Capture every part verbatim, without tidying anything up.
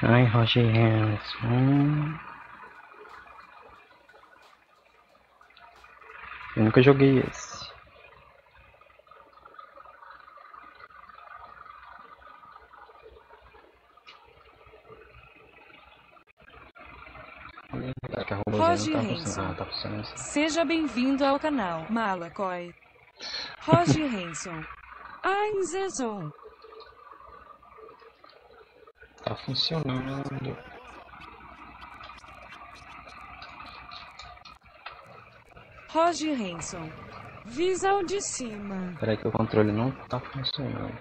Ai, Roger Hanson. Eu nunca joguei esse. Roger Hanson, seja bem-vindo ao canal Malacoy. Roger Hanson, Ainzezon. Tá funcionando. Roger Hanson, visual de cima. Peraí que o controle não tá funcionando.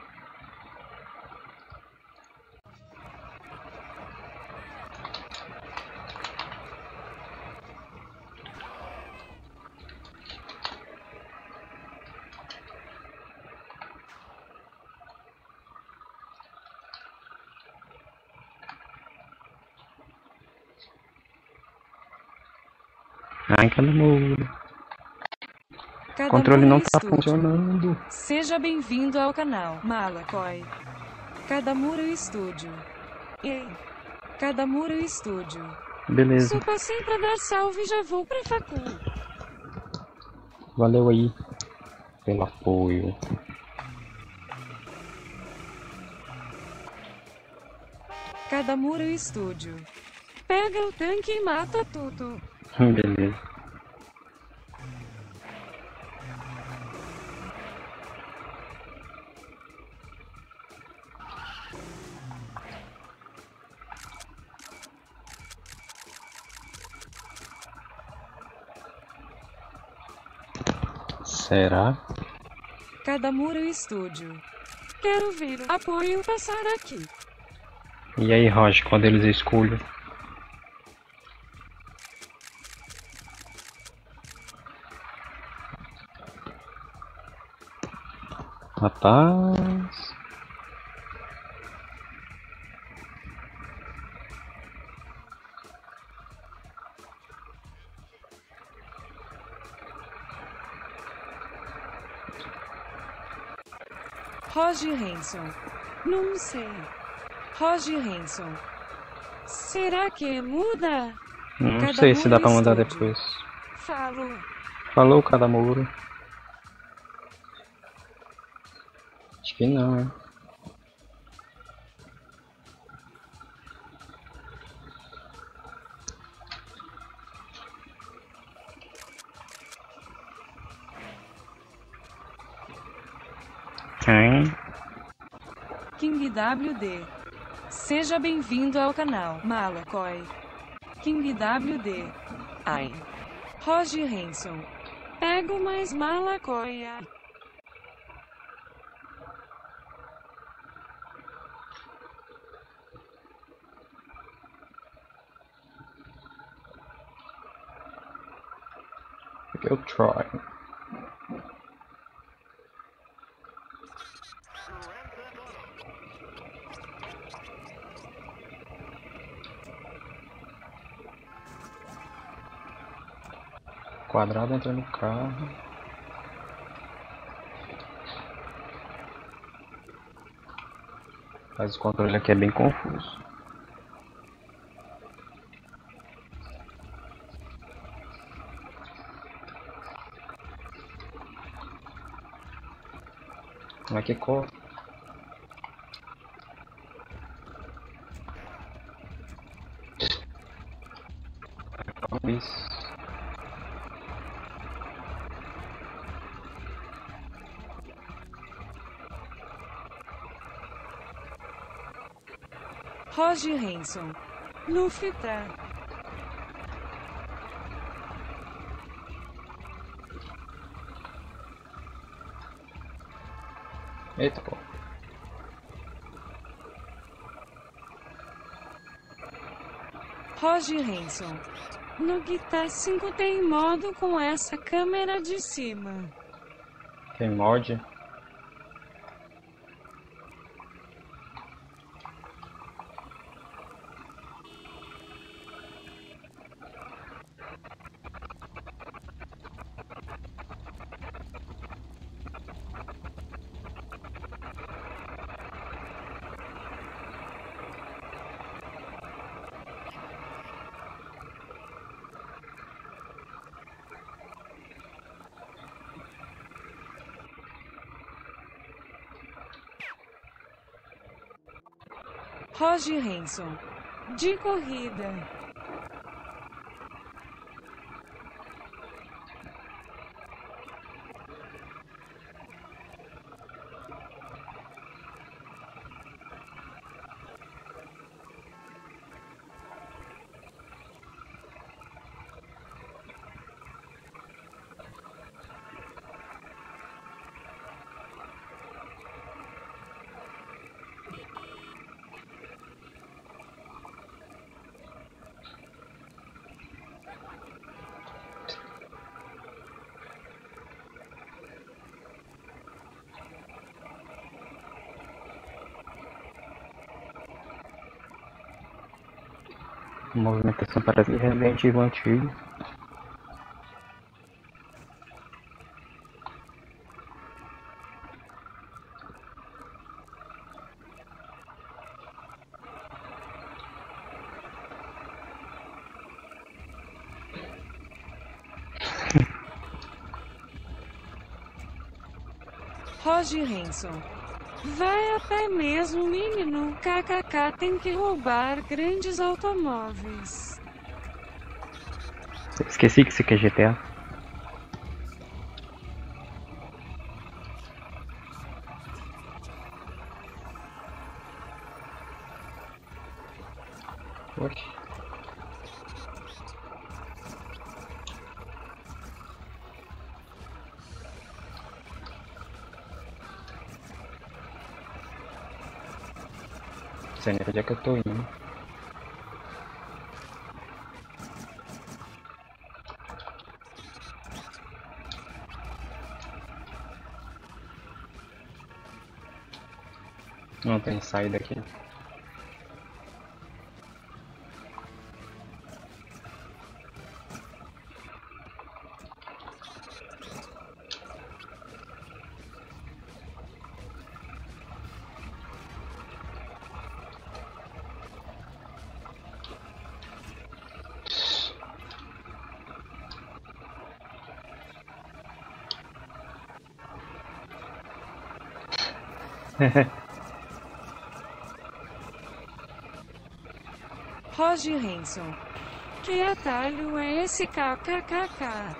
Ai, cada muro. O controle não tá funcionando. Seja bem-vindo ao canal Malacoy. Cada muro estúdio. Ei. Cada muro estúdio. Beleza. Só passei pra dar salve e já vou pra facu. Valeu aí pelo apoio. Cada muro estúdio. Pega o tanque e mata tudo. Beleza. Será? Cada muro estúdio. Quero ver o apoio passar aqui. E aí, Roger, quando eles escolhem? Rapaz. Roger Hanson. Não sei. Roger Hanson. Será que muda? Não Cada sei se dá pra mandar estúdio. depois. Falo. Falou, cada muro. Acho que não, hein? Hein? King W D. Seja bem-vindo ao canal Malacoy. King W D. Ai. Roger Hanson. Pego mais Malacoia. Eu try. Quadrado entra no carro. Mas o controle aqui é bem confuso. Como é que corre? Isso. Roger Hanson. Lufita. Eita, pô. Roger Hanson. No Guitar cinco tem modo com essa câmera de cima. Tem mod. Roger Hanson. De corrida. A movimentação parece Resident Evil antigo. Roger Hanson. Vai a pé mesmo, menino. Kkk, tem que roubar grandes automóveis. Esqueci que isso aqui é G T A. Oxe. Não sei nem onde é que eu tô indo. Não tem saída aqui. Roger Hanson. Que atalho é esse kkkk?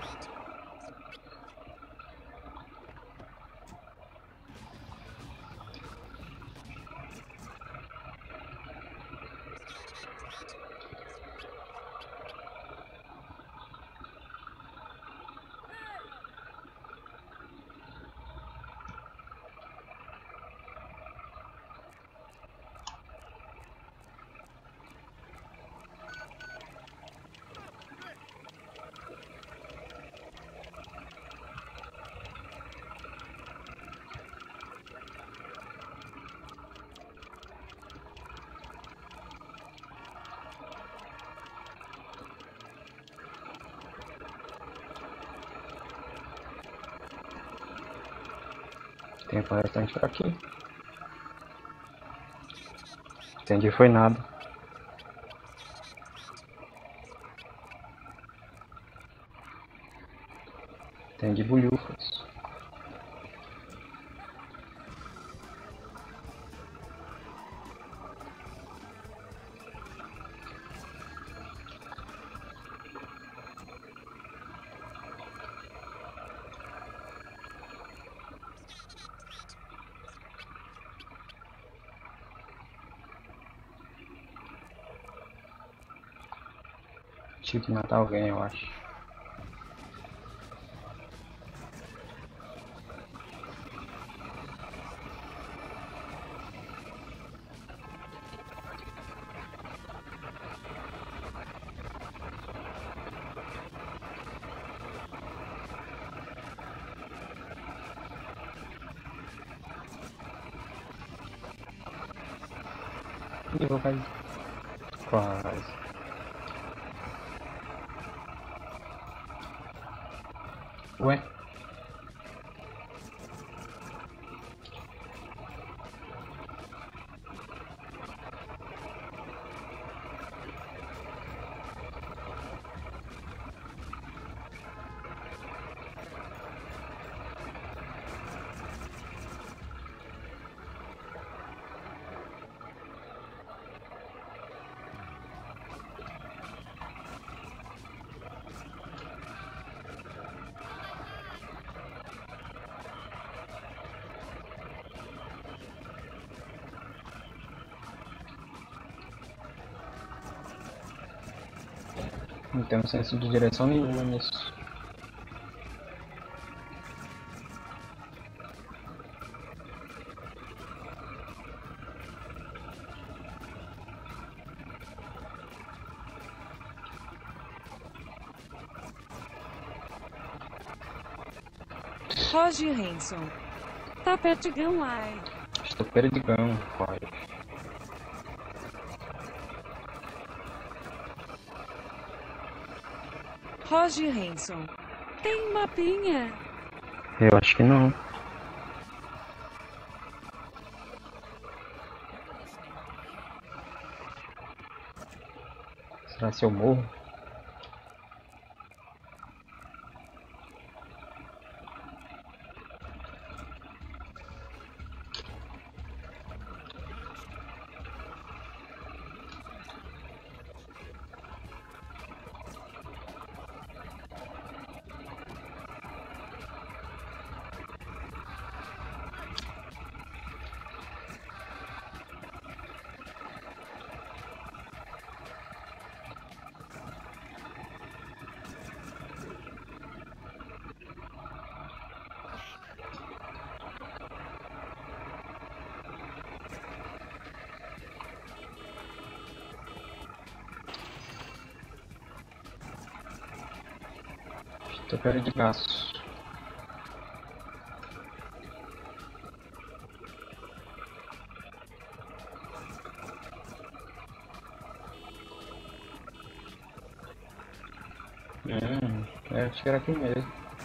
Tempo restante pra aqui. Entendi, foi nada. Entendi, bulhufas. Tive que matar alguém, eu acho. Ih, vou cair. Quase. Ué? Não tenho senso de direção nenhuma nisso. Roger Hanson. Tapete Gunway. Estopeira de gão, pai. Roger Hanson. Tem mapinha? Eu acho que não. Será se eu morro? Estopeira de gaço. Hum, é, acho que era aqui mesmo.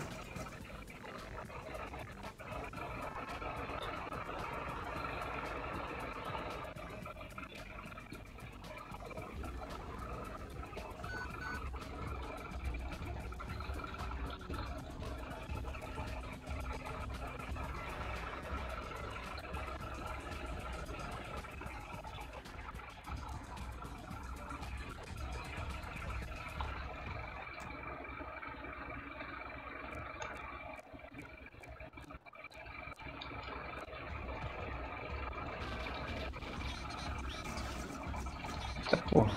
Eita porra.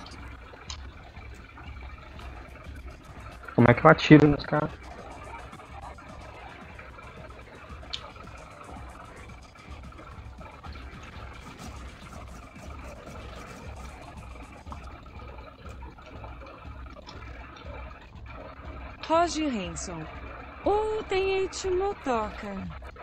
Como é que eu atiro nos caras? Roger Hanson. Ou tem Eitimotoca.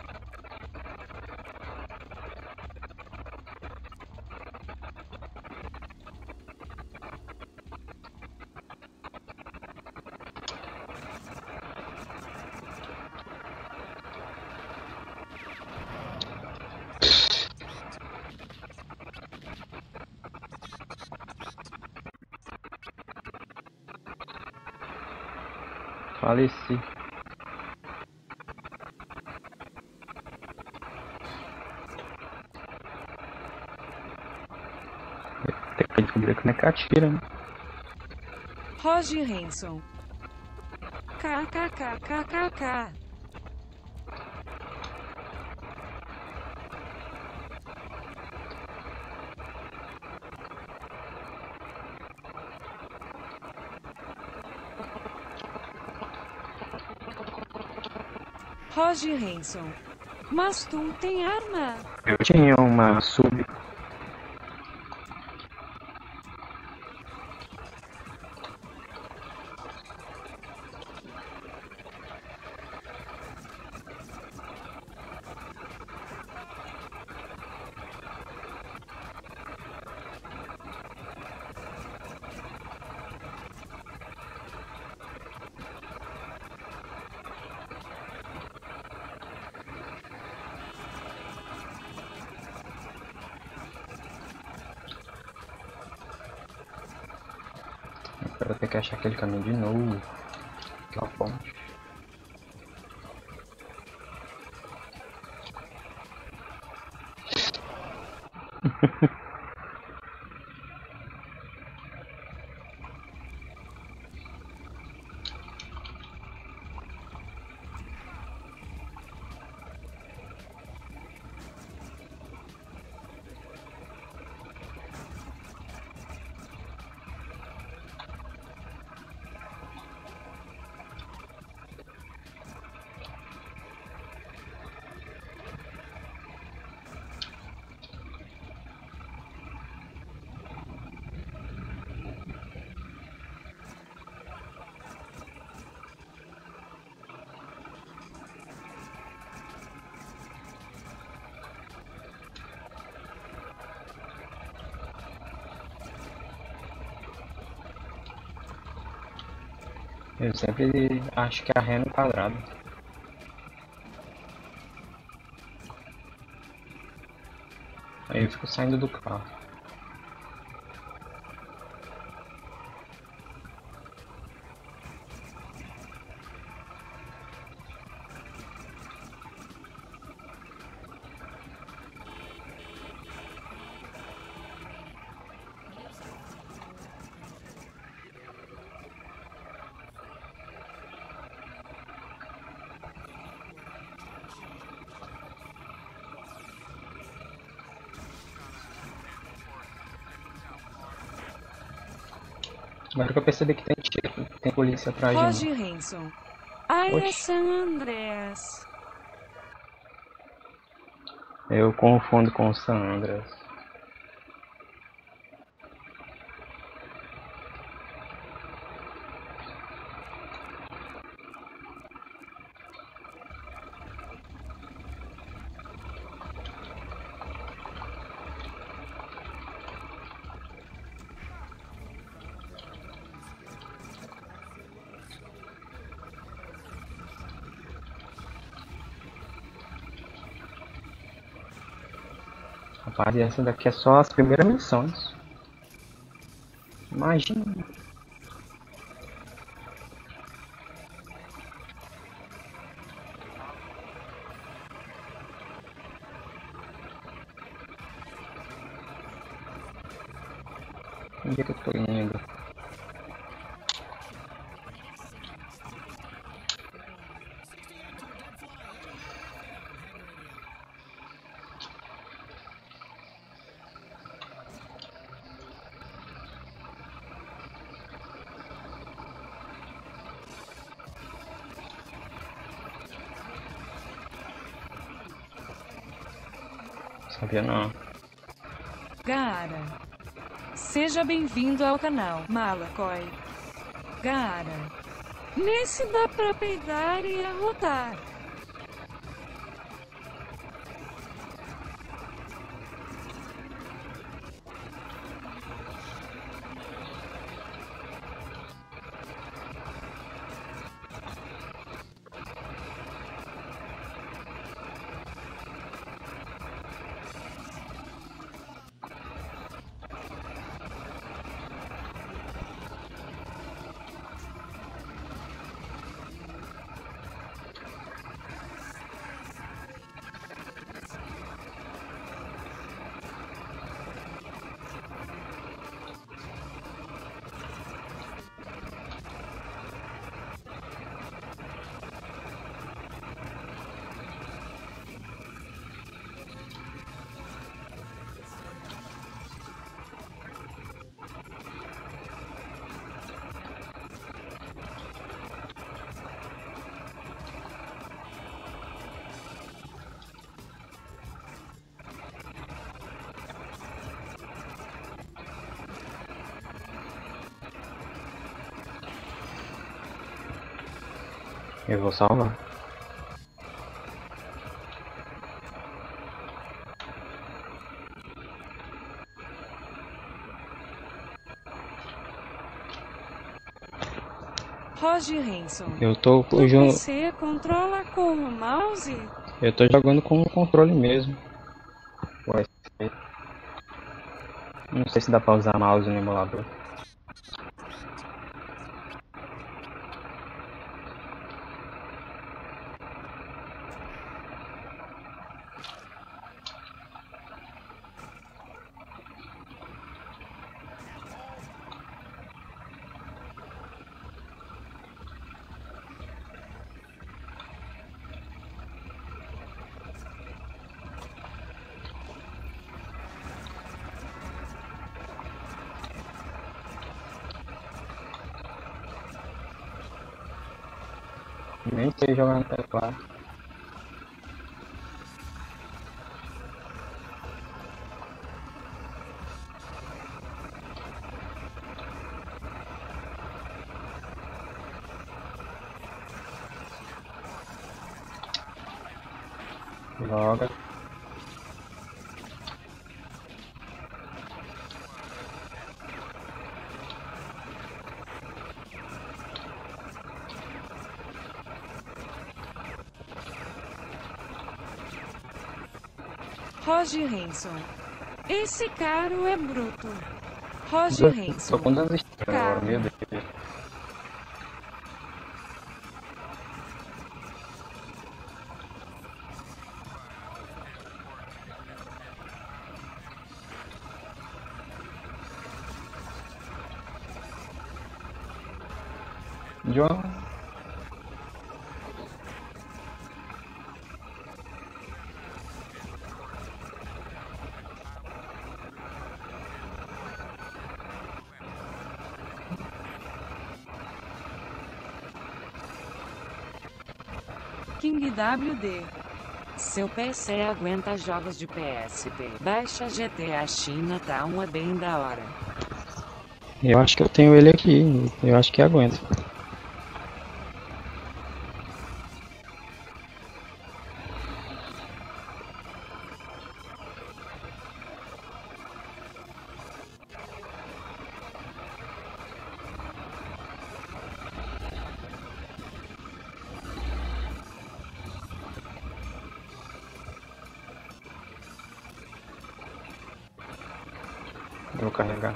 Faleci. Tem que descobrir como é que atira, né? Roger Hanson. KKKKKK. Roger Hanson. Mas tu tem arma? Eu tinha uma sub. Agora tem que achar aquele caminho de novo. Aquela ponte. Eu sempre acho que é a ré no quadrado. Aí eu fico saindo do carro. Agora que eu percebi que tem tiro, tem polícia atrás de Roger mim. Hanson. Ai, é Oxi. San Andreas. Eu confundo com o San Andreas. Rapaz, essa daqui é só as primeiras missões. Imagina. Onde é que eu tô indo? Sabia não. Gara. Seja bem-vindo ao canal Malacoy. Gara. Nesse dá pra peidar e arrotar. Eu vou salvar. Roger Hanson. Eu tô No jo- P C controla com o mouse? eu tô jogando com o controle mesmo. Ué, não sei se dá pra usar mouse no emulador. Nem sei jogar no teclado. Joga. Roger Hanson. Esse cara é bruto. Roger Hanson. Tô com duas estrelas agora, meu Deus. John. King W D. Seu P C aguenta jogos de P S P. Baixa G T A China, tá uma bem da hora. Eu acho que eu tenho ele aqui. Eu acho que aguenta. Vou carregar.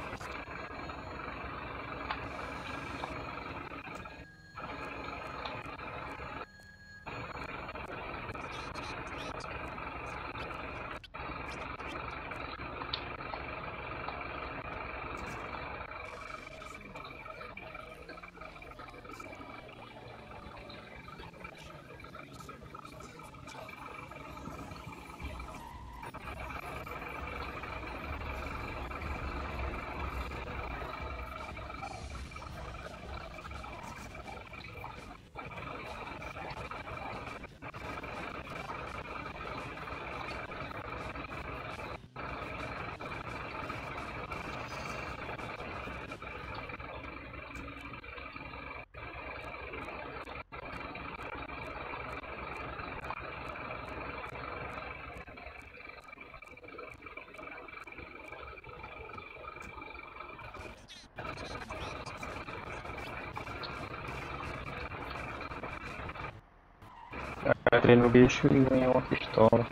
Eu entrei no bicho e ganhei uma pistola.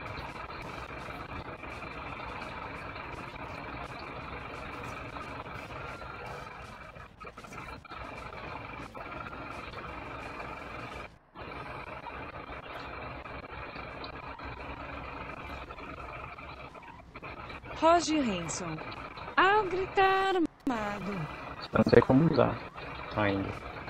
Roger Hanson. Ao gritar armado. Eu não sei como usar ainda.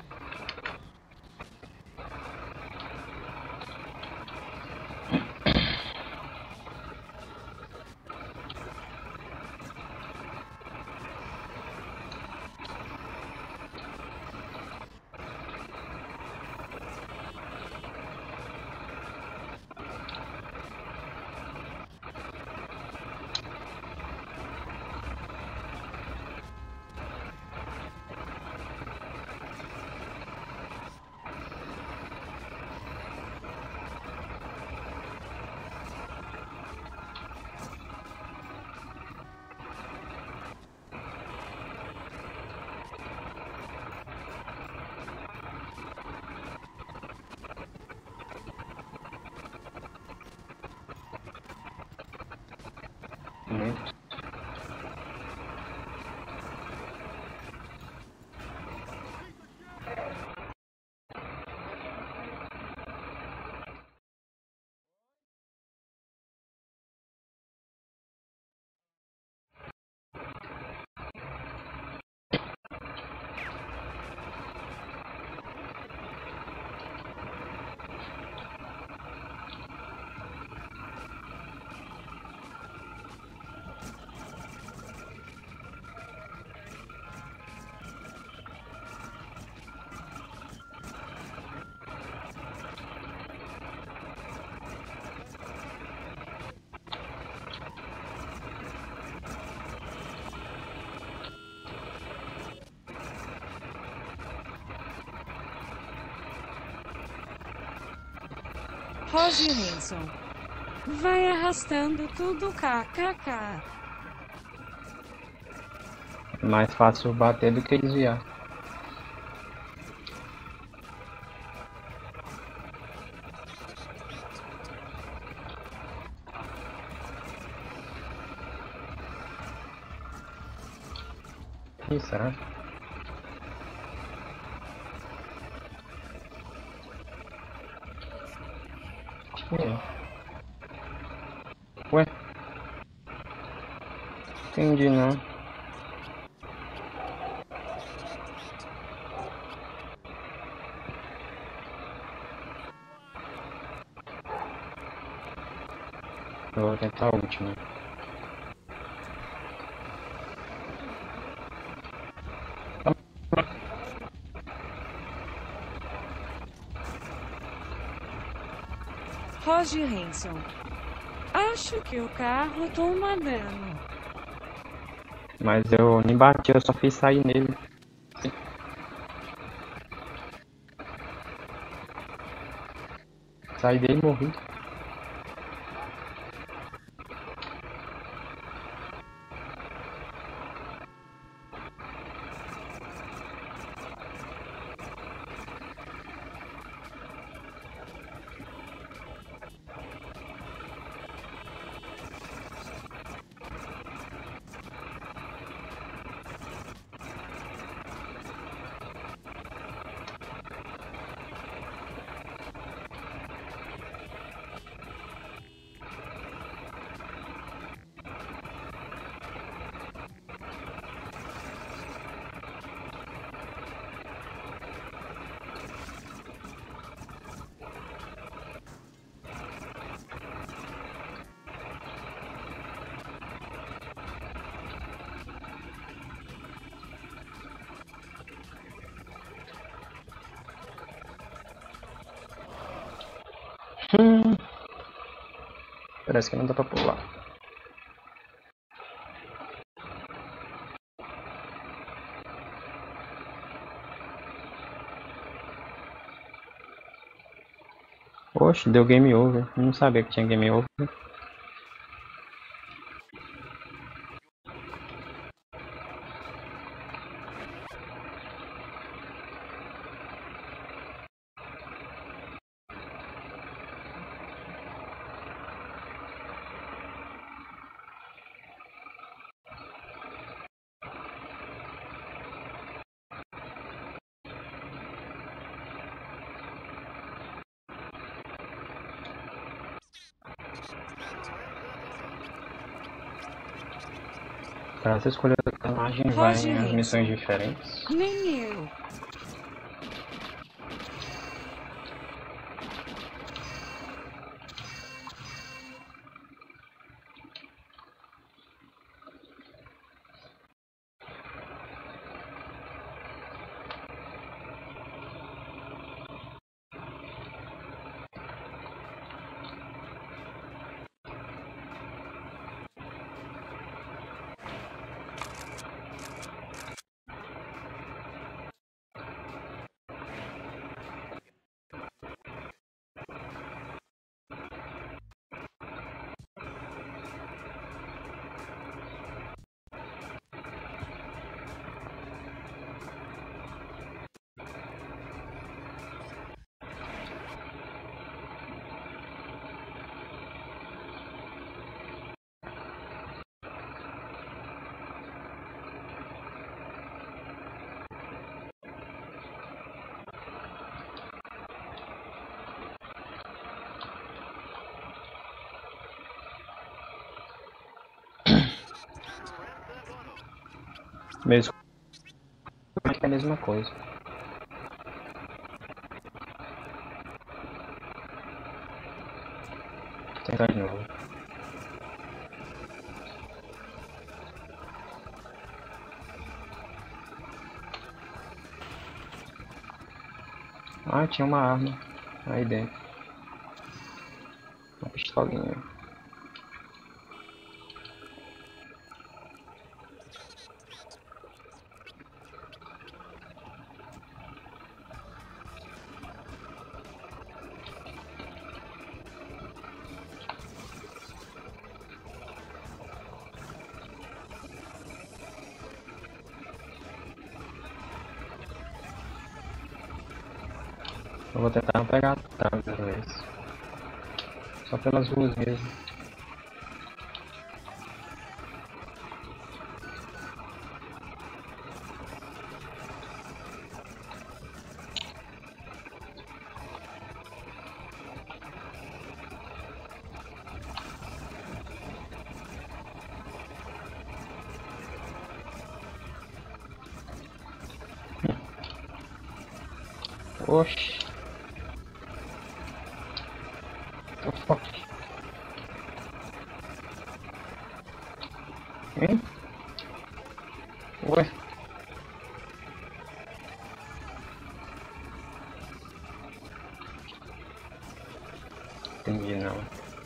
Muito. Roger Hanson. Vai arrastando tudo, kkk. Mais fácil bater do que desviar. Ih, será? É. Ué? Entendi não. Eu vou tentar a última. Roger Hanson. Acho que o carro toma dano. Mas eu nem bati, eu só fiz sair nele. Saí dele e morri. Hum. Parece que não dá pra pular. Oxe, deu game over. Eu não sabia que tinha game over. Pra você escolher o personagem, vai Roger em as missões Hanson. diferentes. Nem eu. Mesmo que é a mesma coisa. Vou tentar de novo. Ah, tinha uma arma aí dentro. Uma pistolinha. Eu vou tentar não pegar atrás dessa vez. Só pelas ruas mesmo. Oxi. Tô fuck. Hein? Ué? Entendi não.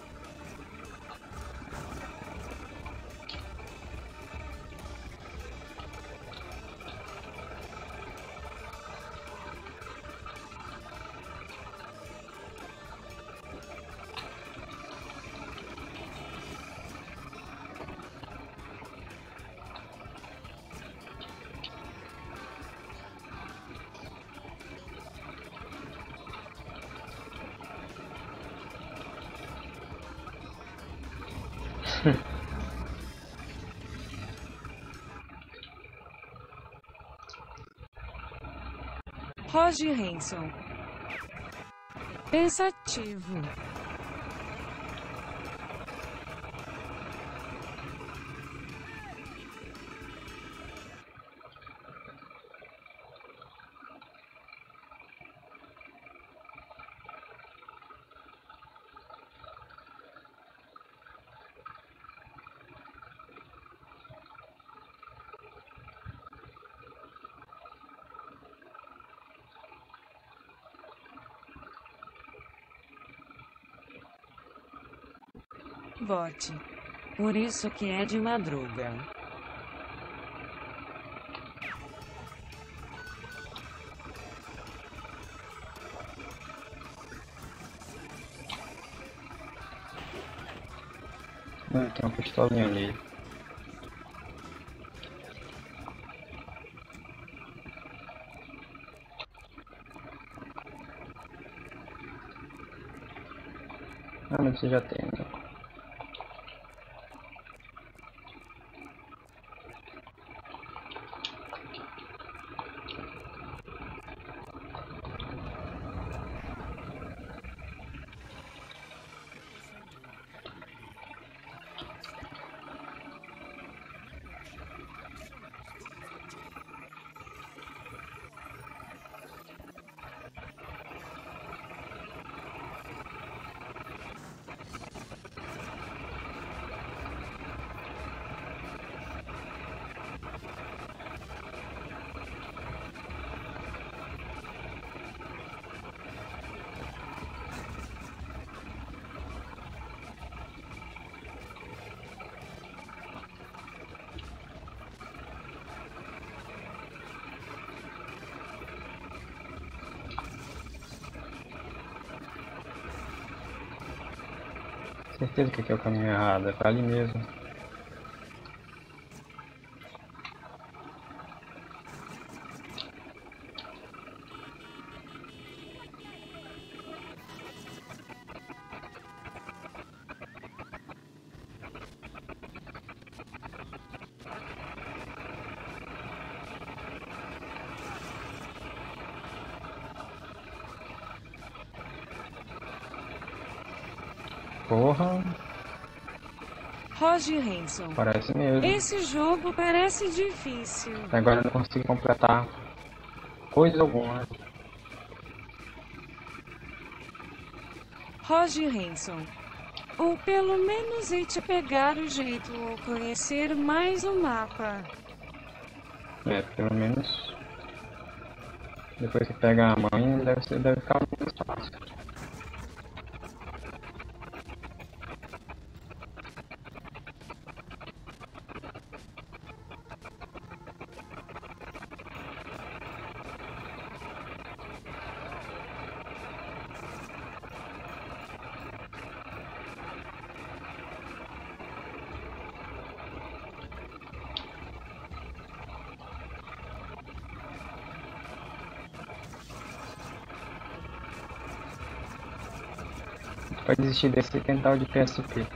Roger Hanson. Pensativo. Bote. Por isso que é de madruga. Hum, tem uma pistolinha ali. Ah, mas você já tem, né? Certeza que aqui é o caminho errado, é pra ali mesmo. Porra, Roger Hanson. parece mesmo. Esse jogo parece difícil. Agora eu não consigo completar coisa alguma. Roger Hanson. Ou pelo menos ir te pegar o jeito ou conhecer mais o mapa. É, pelo menos depois que pega a mãe deve, ser, deve ficar mais fácil. Pode desistir desse e tentar o de P S P.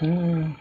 Hum.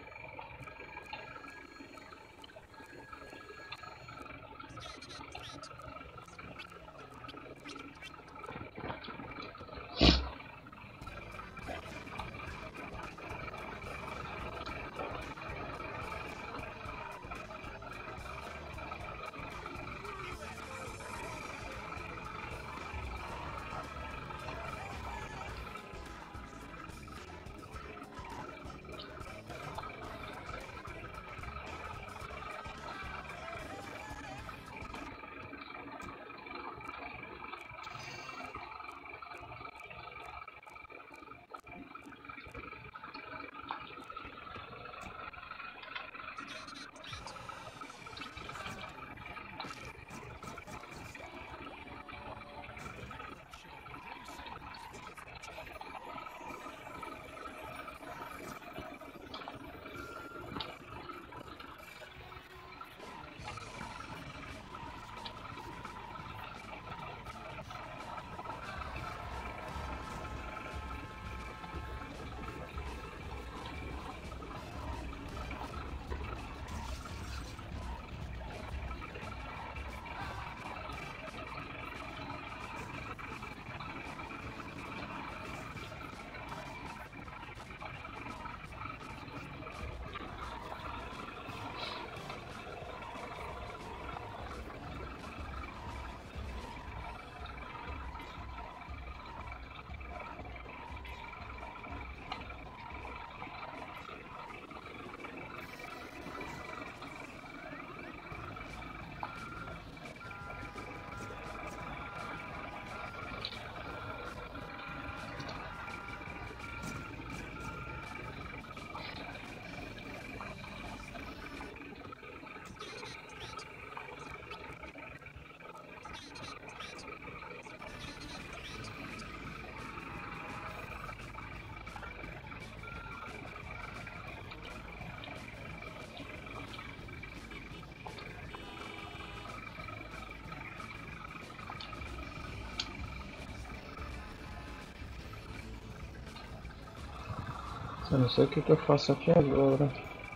Eu não sei o que, que eu faço aqui agora.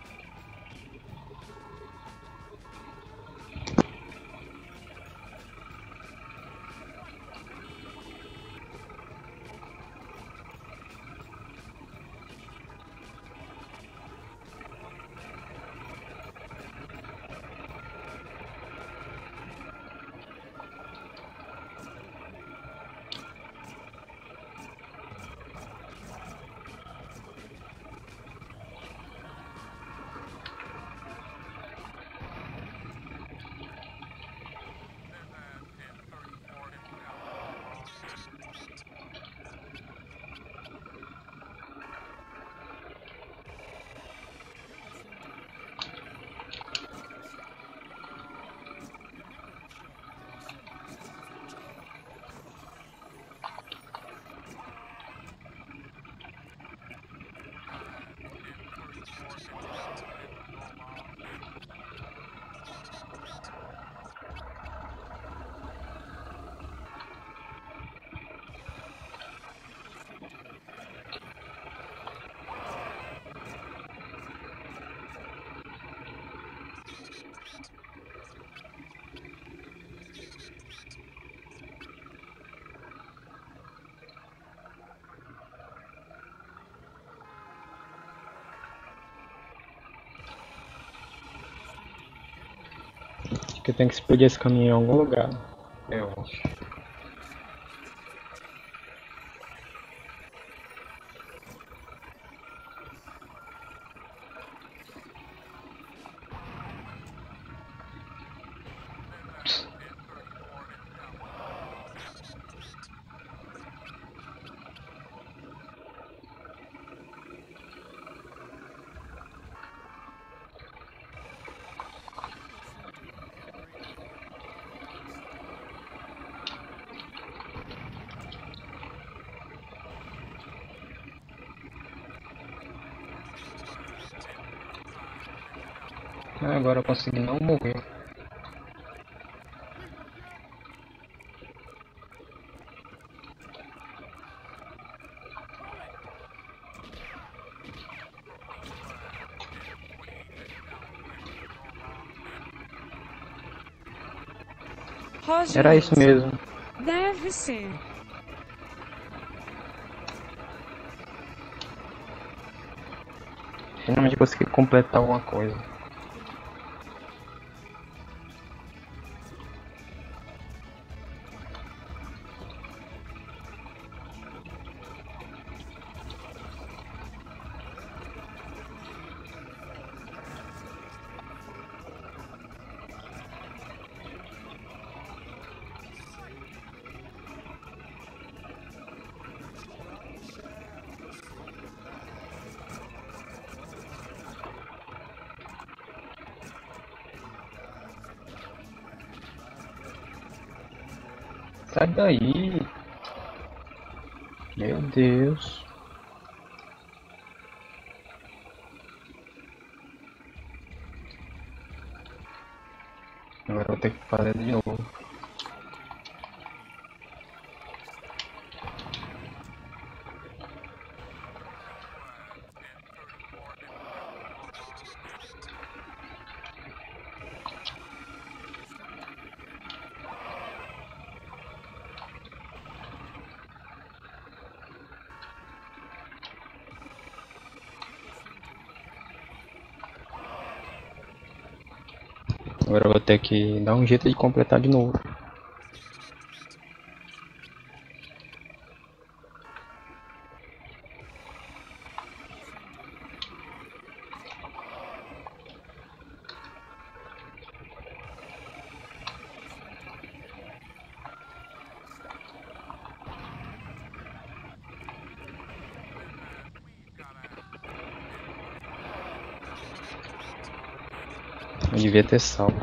Acho que tem que explodir esse caminhão em algum lugar. Eu acho. Ah, agora eu consegui não morrer. Roger Era isso Hanson. mesmo. Deve ser. Finalmente consegui completar alguma coisa. Sai daí! Meu Deus! Agora eu vou ter que fazer de novo. Agora eu vou ter que dar um jeito de completar de novo. Eu devia ter salvo.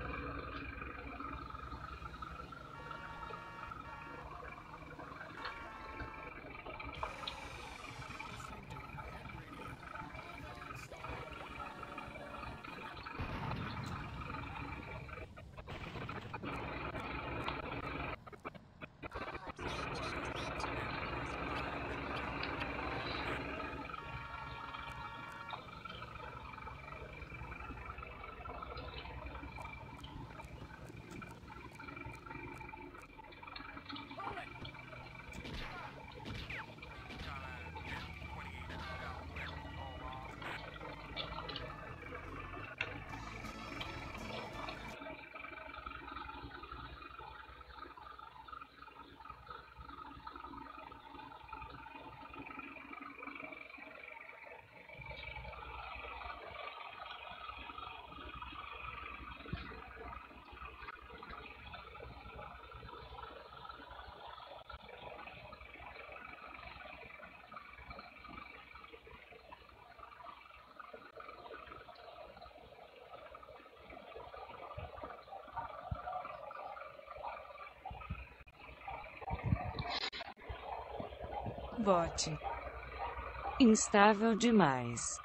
Bot. Instável demais.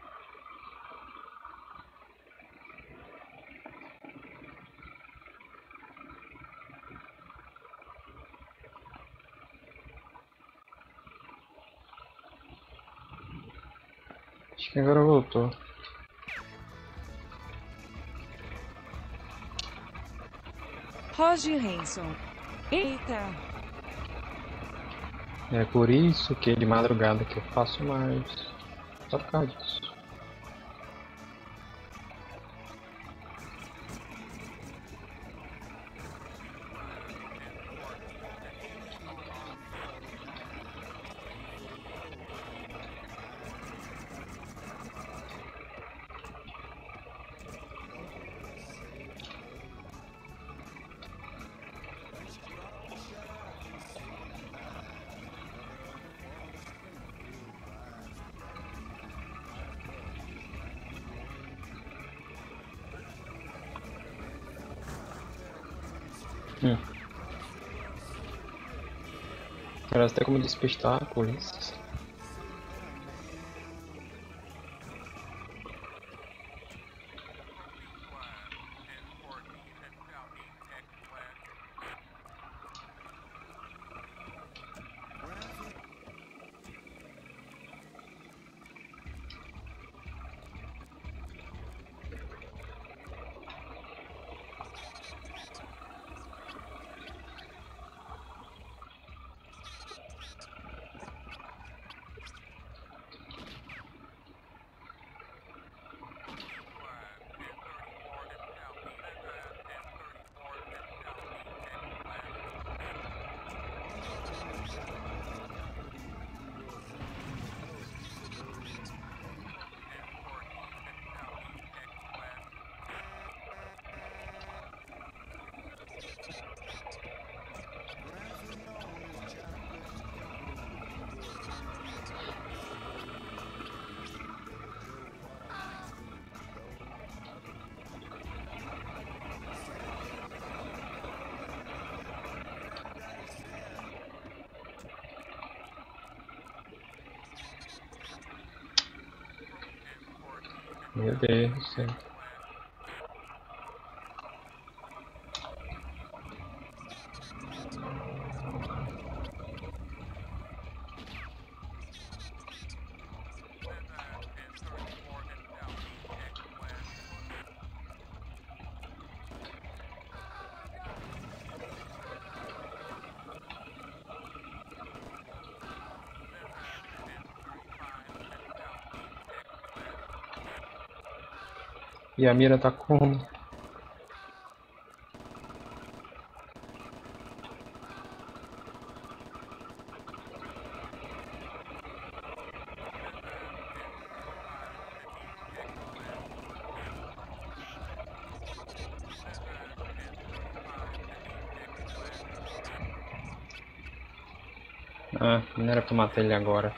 Acho que agora voltou. Roger Hanson. Eita. É por isso que de madrugada que eu faço mais. Só por causa disso. Hum. Parece até como despistar a polícia. Meu Deus do céu. E a mira tá como? Ah, não era pra matar ele agora.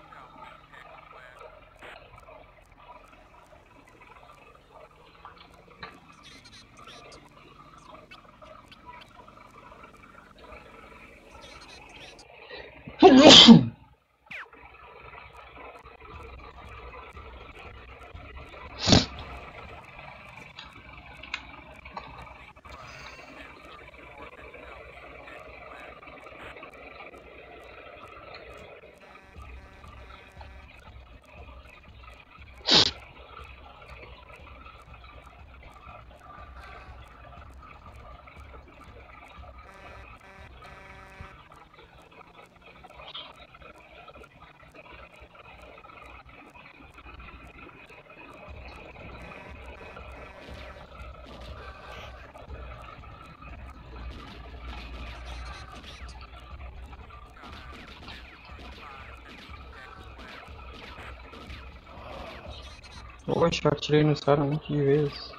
Oxe, eu atirei no cara um monte de vezes.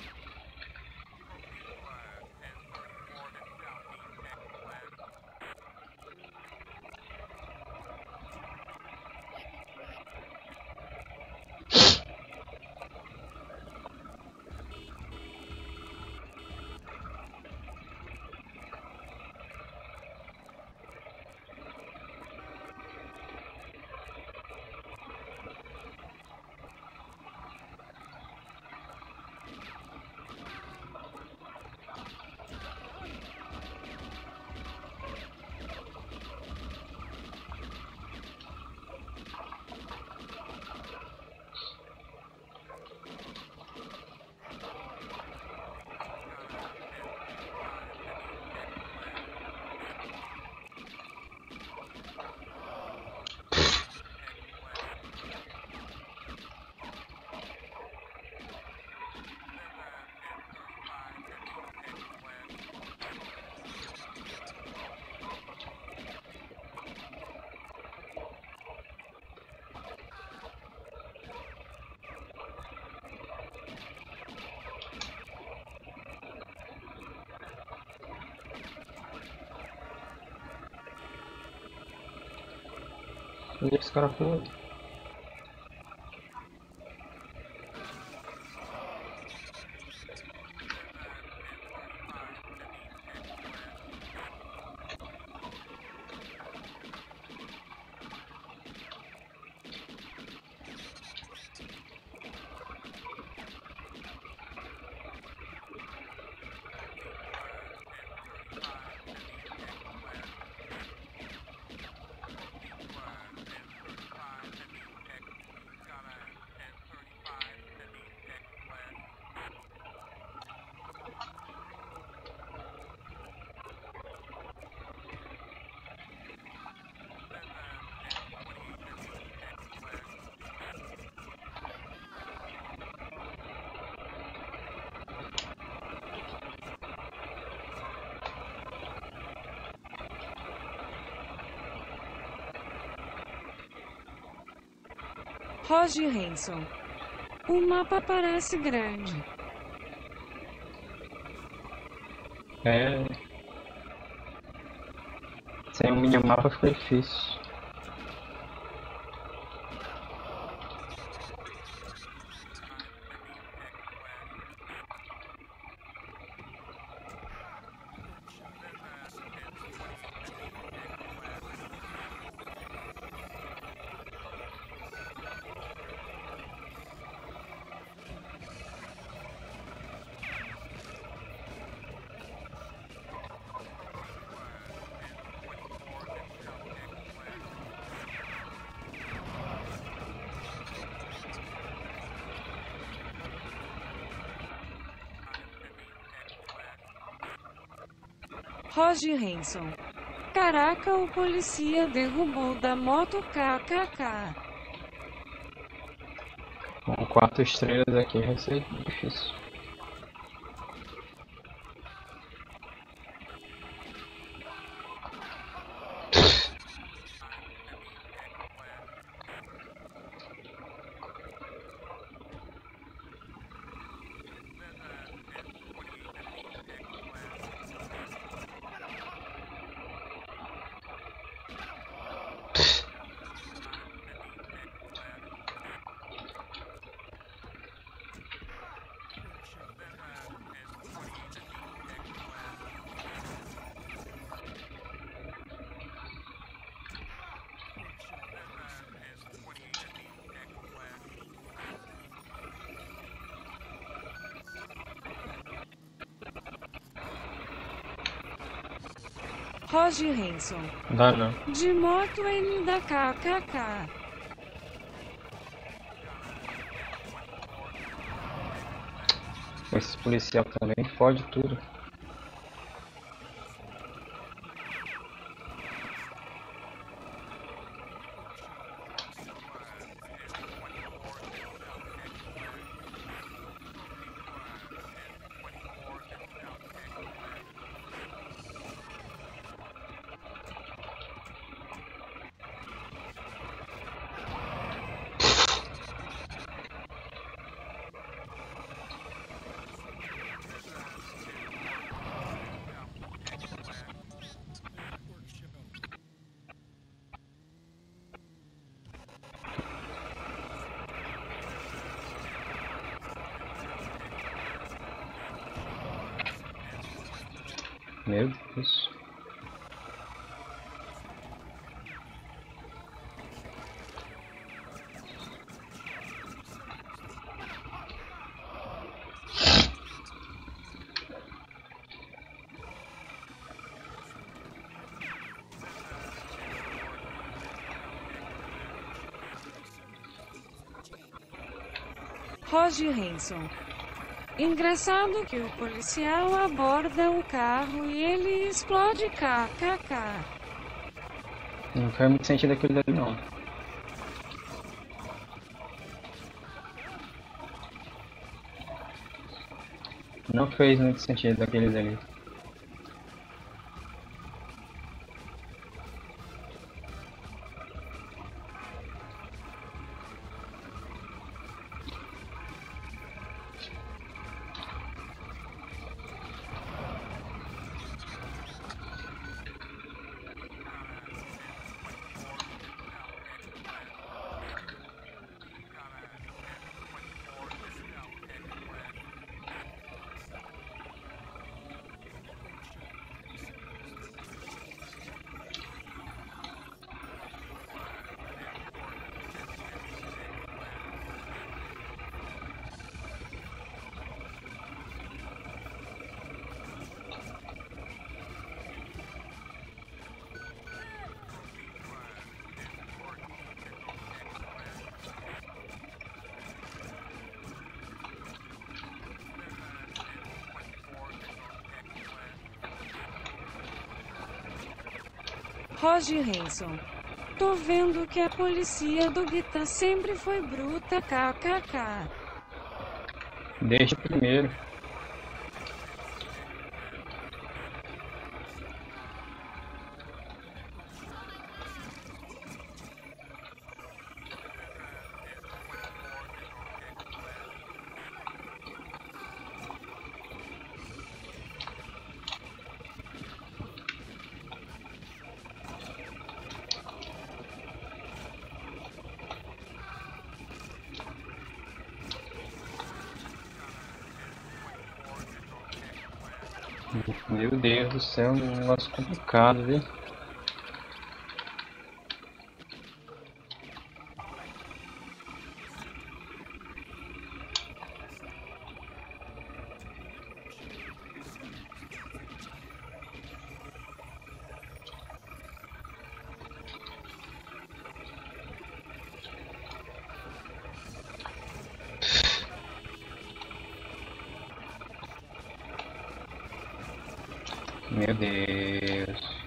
Onde esse cara foi? Roger Hanson. O mapa parece grande. É. Sem o minimapa fica difícil. Roger Hanson. Caraca, o polícia derrubou da moto kkk. Com quatro estrelas aqui vai ser difícil. Roger Hanson. Dá não. De moto ainda kkk. Esse policial também pode tudo. Meu Deus. Roger Hanson. Engraçado que o policial aborda o carro e ele explode kkk. Não faz muito sentido aquilo ali não. Não fez muito sentido aqueles ali. Roger Hanson. Tô vendo que a polícia do Guitar sempre foi bruta kkk. Desde o primeiro. Meu Deus do céu, um negócio complicado, viu? Meu Deus.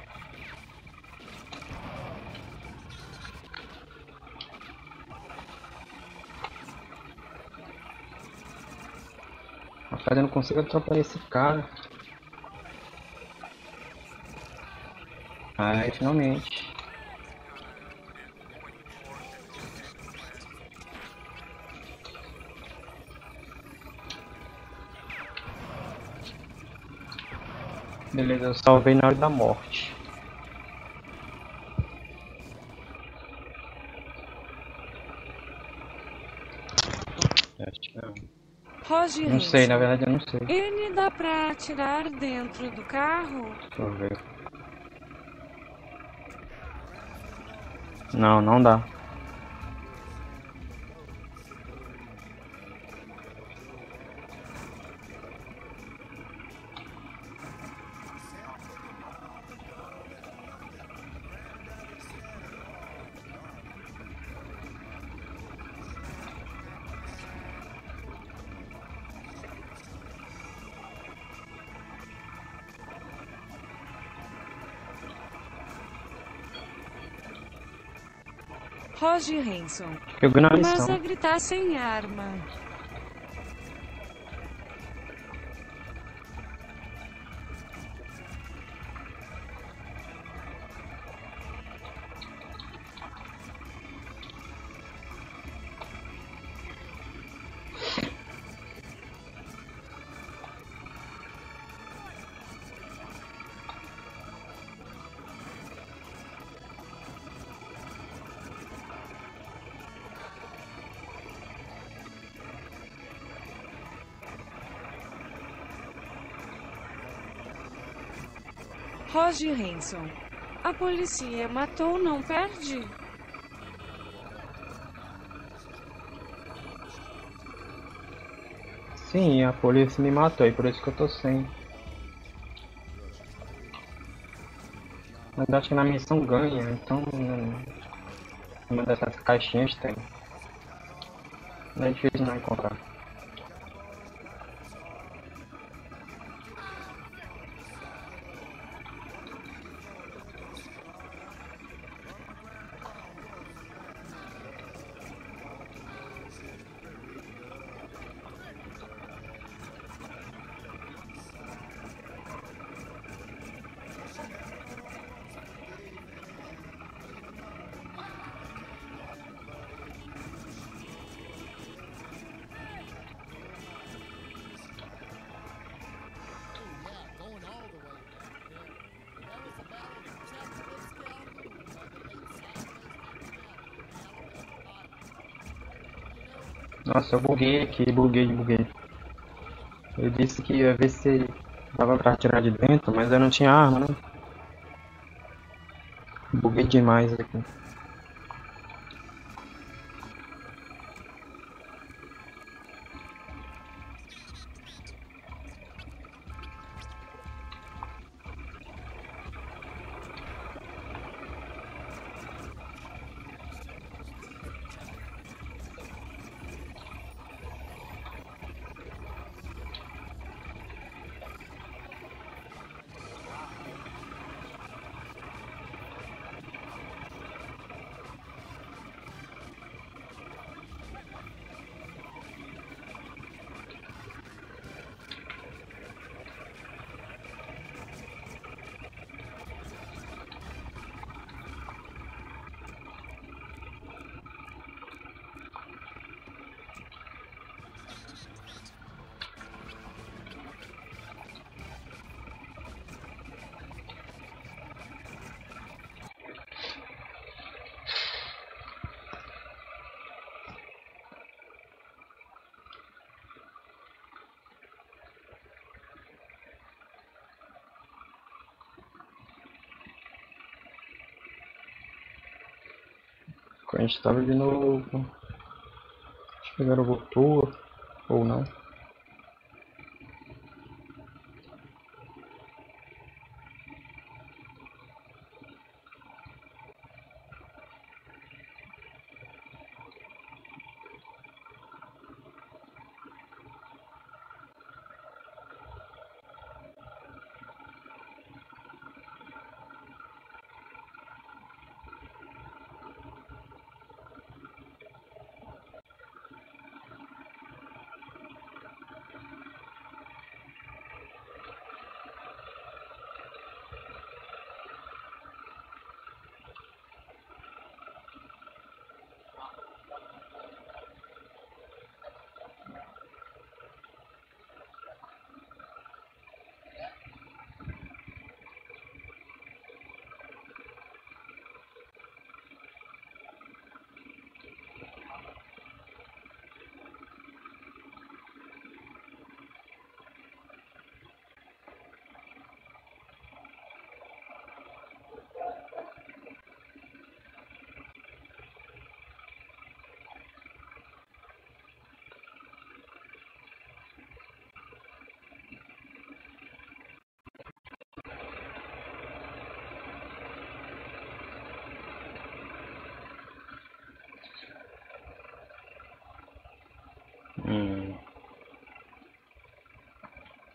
Rapaz, eu não consigo atrapalhar esse cara. Ai, finalmente. Beleza, eu salvei na hora da morte. Acho que não. Roger Não sei, na Hanson. verdade eu não sei. Ele dá pra atirar dentro do carro? Deixa eu ver. Não, não dá. Roger Hanson. Pegou na Mas lição. a gritar sem arma. Roger Hanson. A polícia matou, não perde? Sim, a polícia me matou, e por isso que eu tô sem. Mas acho que na missão ganha, então. né, Uma dessas caixinhas tem. Não é difícil não encontrar. Nossa, eu buguei aqui, buguei, buguei. Eu disse que ia ver se dava pra tirar de dentro, mas eu não tinha arma, né? Buguei demais aqui. A gente tava de novo. Acho que agora voltou, ou não.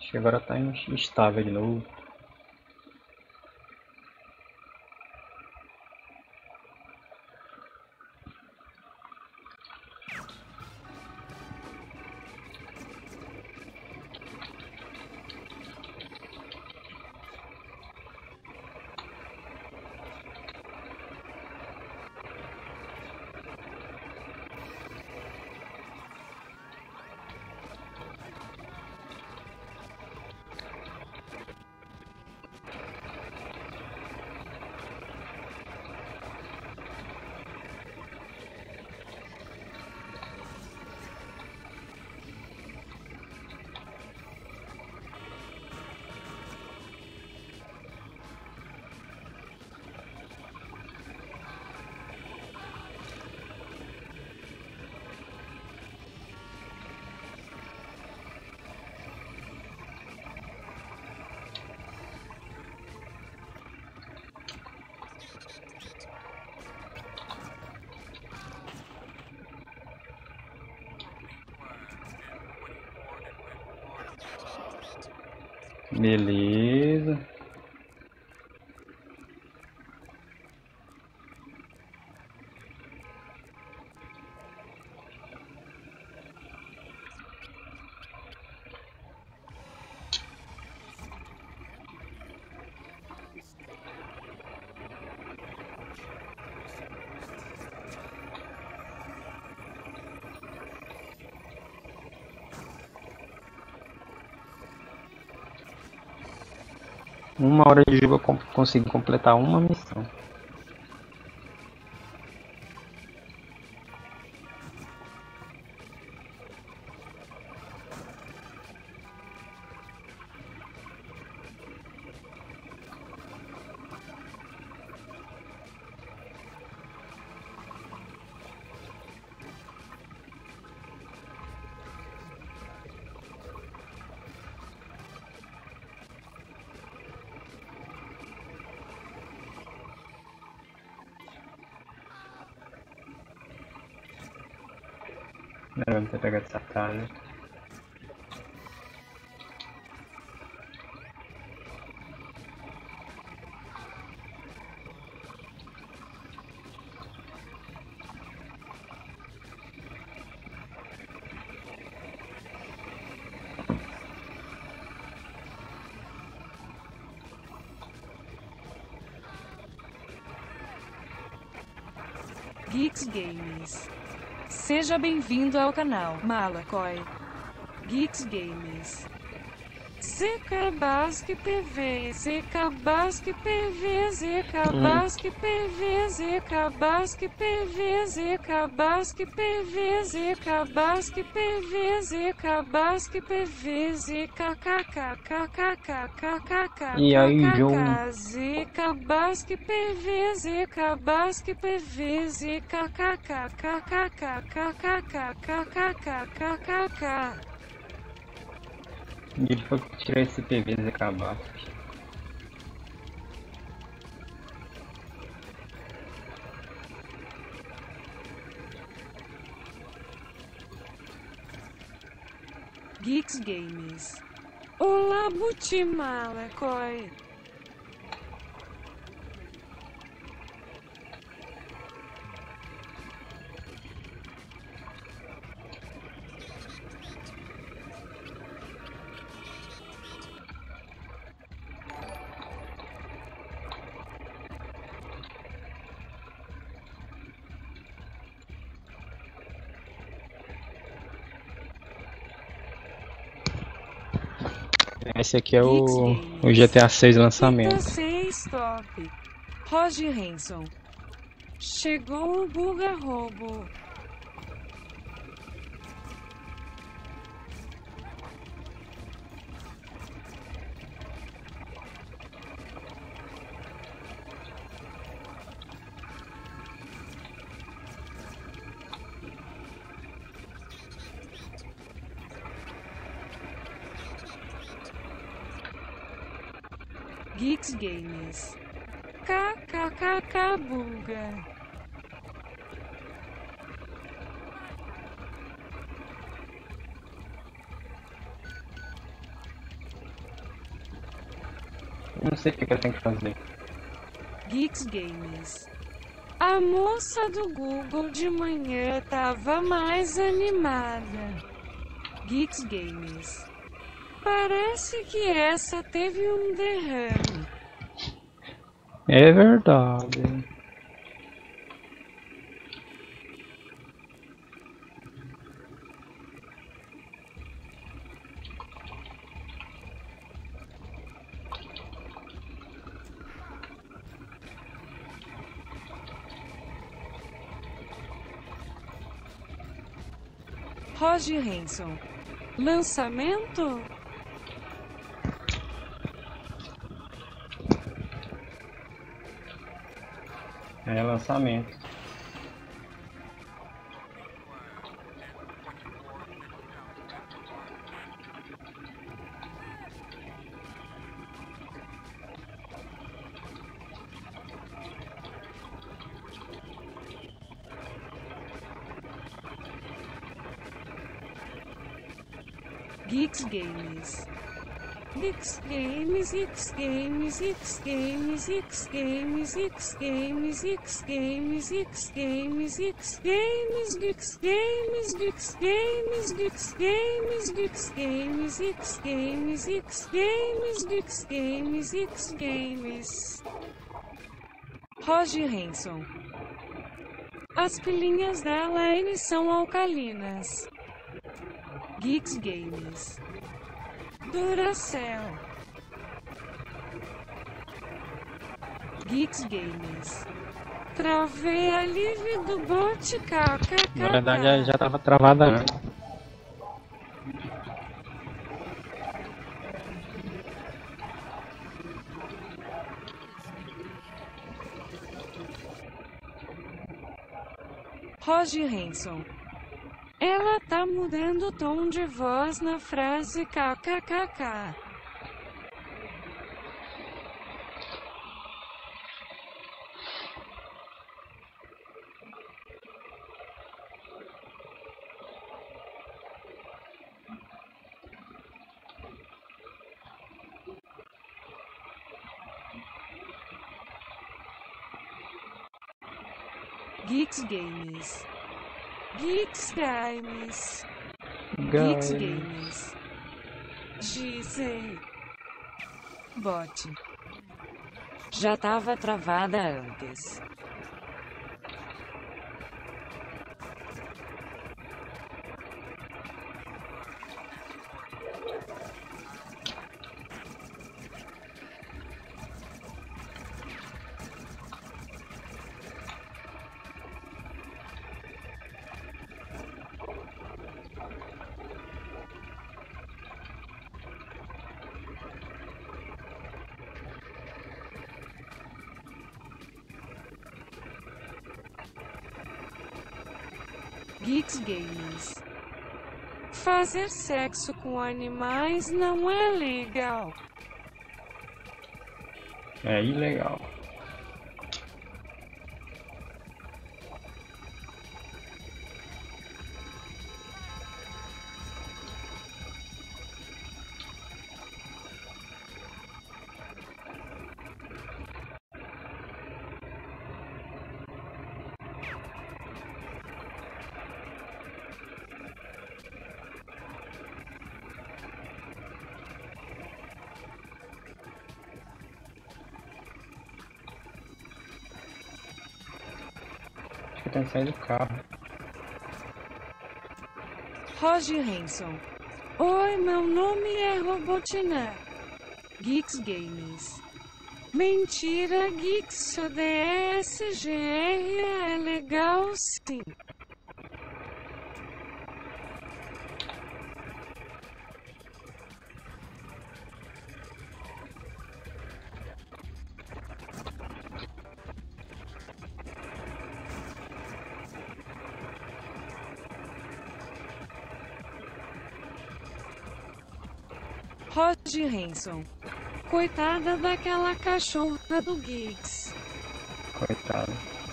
Acho que agora tá instável de novo. Beleza. Uma hora de jogo eu consegui completar uma missão. Vamos ter pegado essa tarde. Geeks Games. Seja bem-vindo ao canal Malacoy. Geeks Games. Z K Basque P V, Z K Basque P V, Z K Basque P V, Z K Basque P V, Z K Basque P V, Z K Basque P V, Z K Basque P V, Z K K K K K K K K K. E aí, João? Z K Basque P V, Z K Basque P V, Z K K K K K K K K K K K K K. E ele foi tirar esse P V Z K Basque. Geeks Games. Olá, Butimalacoy. Esse aqui é o, o G T A seis lançamento. G T A seis top. Roger Hanson. Chegou o Buga Robo. Geeks Games. KKKK Buga. Não sei o que, que eu tenho que fazer. Geeks Games. A moça do Google de manhã tava mais animada. Geeks Games. Parece que essa teve um derrame. É verdade. Roger Hanson. Lançamento? É lançamento. Geeks Games. Geeks Games, Geeks Games, Geeks Games, Geeks Games, Geeks Games, Geeks Games, Geeks Games, Geeks Games, Geeks Games, Geeks Games, Geeks Games, Geeks Games, Geeks Games, Geeks Games, Geeks Games, Geeks Games. Roger Hanson. As pilinhas da Elaine são alcalinas. Geeks Games. Duracell. Geeks Games. Travei a live do bot kkk. Na verdade já, já tava travada antes. Roger Hanson. Ela tá mudando o tom de voz na frase kkkk. Geeks Games. Geeks Games. Geeks Games. Gisei. Bot. Já tava travada antes. Geeks Games. Fazer sexo com animais não é legal. É ilegal. Acho que eu tenho que sair do carro. Roger Hanson. Oi, meu nome é Robotina. Geeks Games. Mentira, Geeks, seu D S G R é legal sim. Roger Hanson. Coitada daquela cachorra do Geeks. Coitado.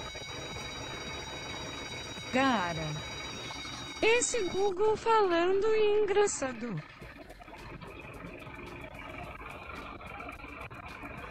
Cara. Esse Google falando engraçado.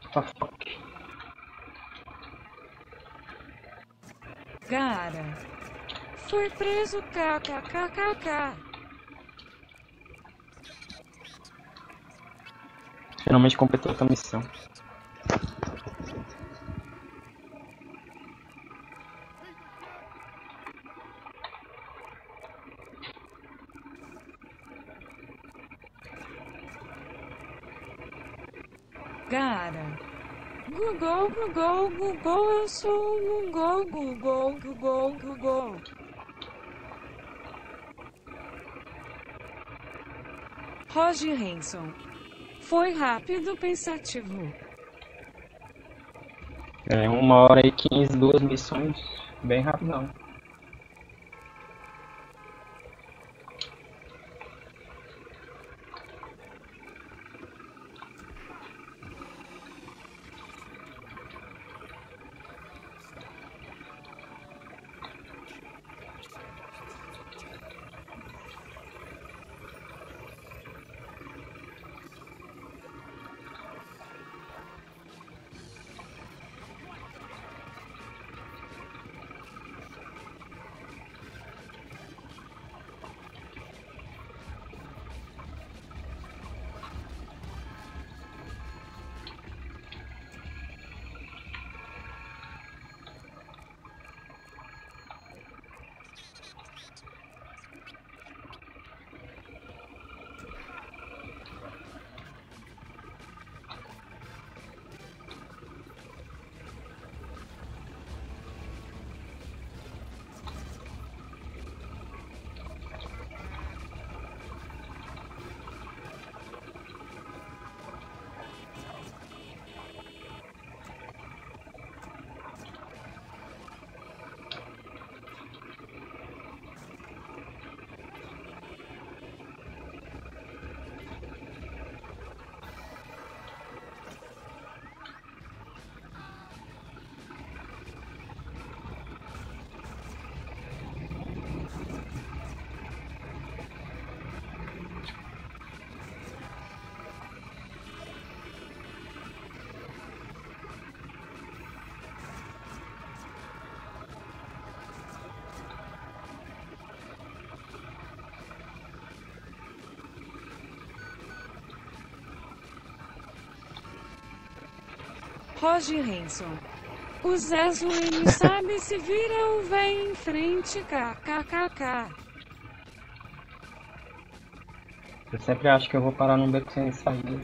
What the fuck? Gara. Foi preso kkkk. Finalmente completou essa missão. Gara. Google, Google, Google, eu sou um Google, Google, Google, Google. Roger Hanson. Foi rápido, pensativo. É uma hora e quinze, duas missões. Bem rapidão. Roger Hanson. O Zé Zuene sabe se vira ou vem em frente, kkkk. Eu sempre acho que eu vou parar num beco sem saída.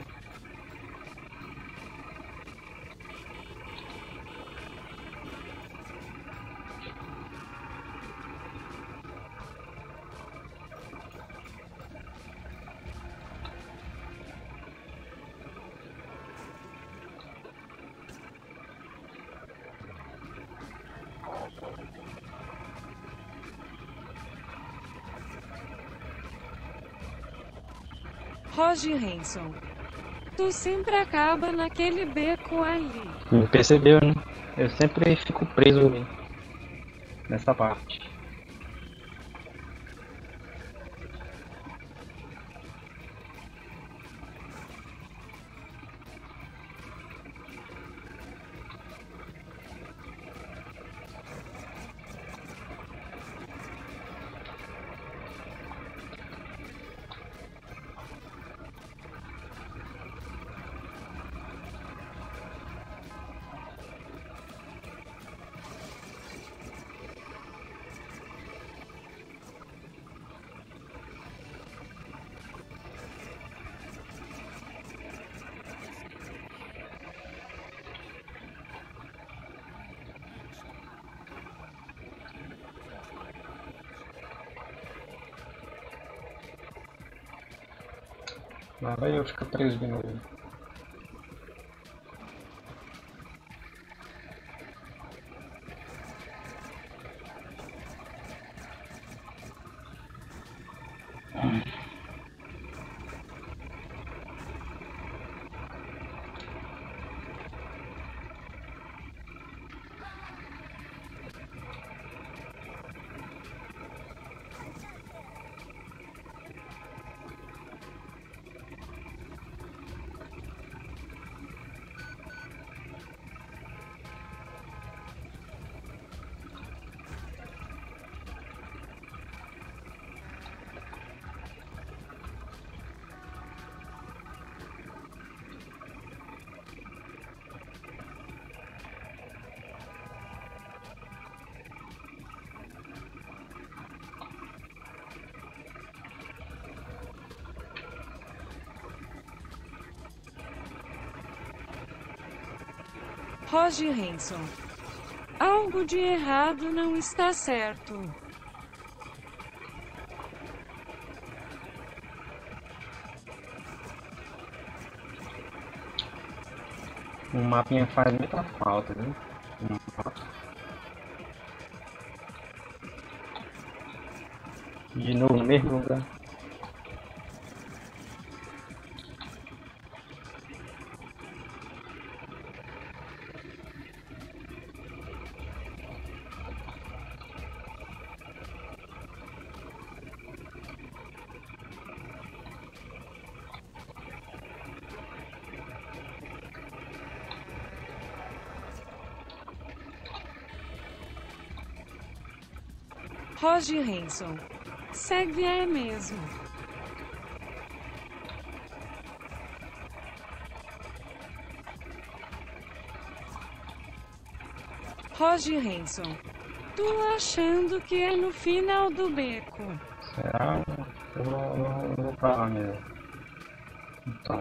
Roger Hanson. Tu sempre acaba naquele beco ali. Me percebeu, né? Eu sempre fico preso ali, nessa parte. Lá vai eu ficar preso de novo. Roger Hanson. Algo de errado não está certo. O mapinha faz muita falta, viu? Um mapa. De novo no mesmo lugar. Roger Hanson. Segue é mesmo. Roger Hanson. Tô achando que é no final do beco. Será? Eu vou, eu vou, eu vou pra lá mesmo. Então.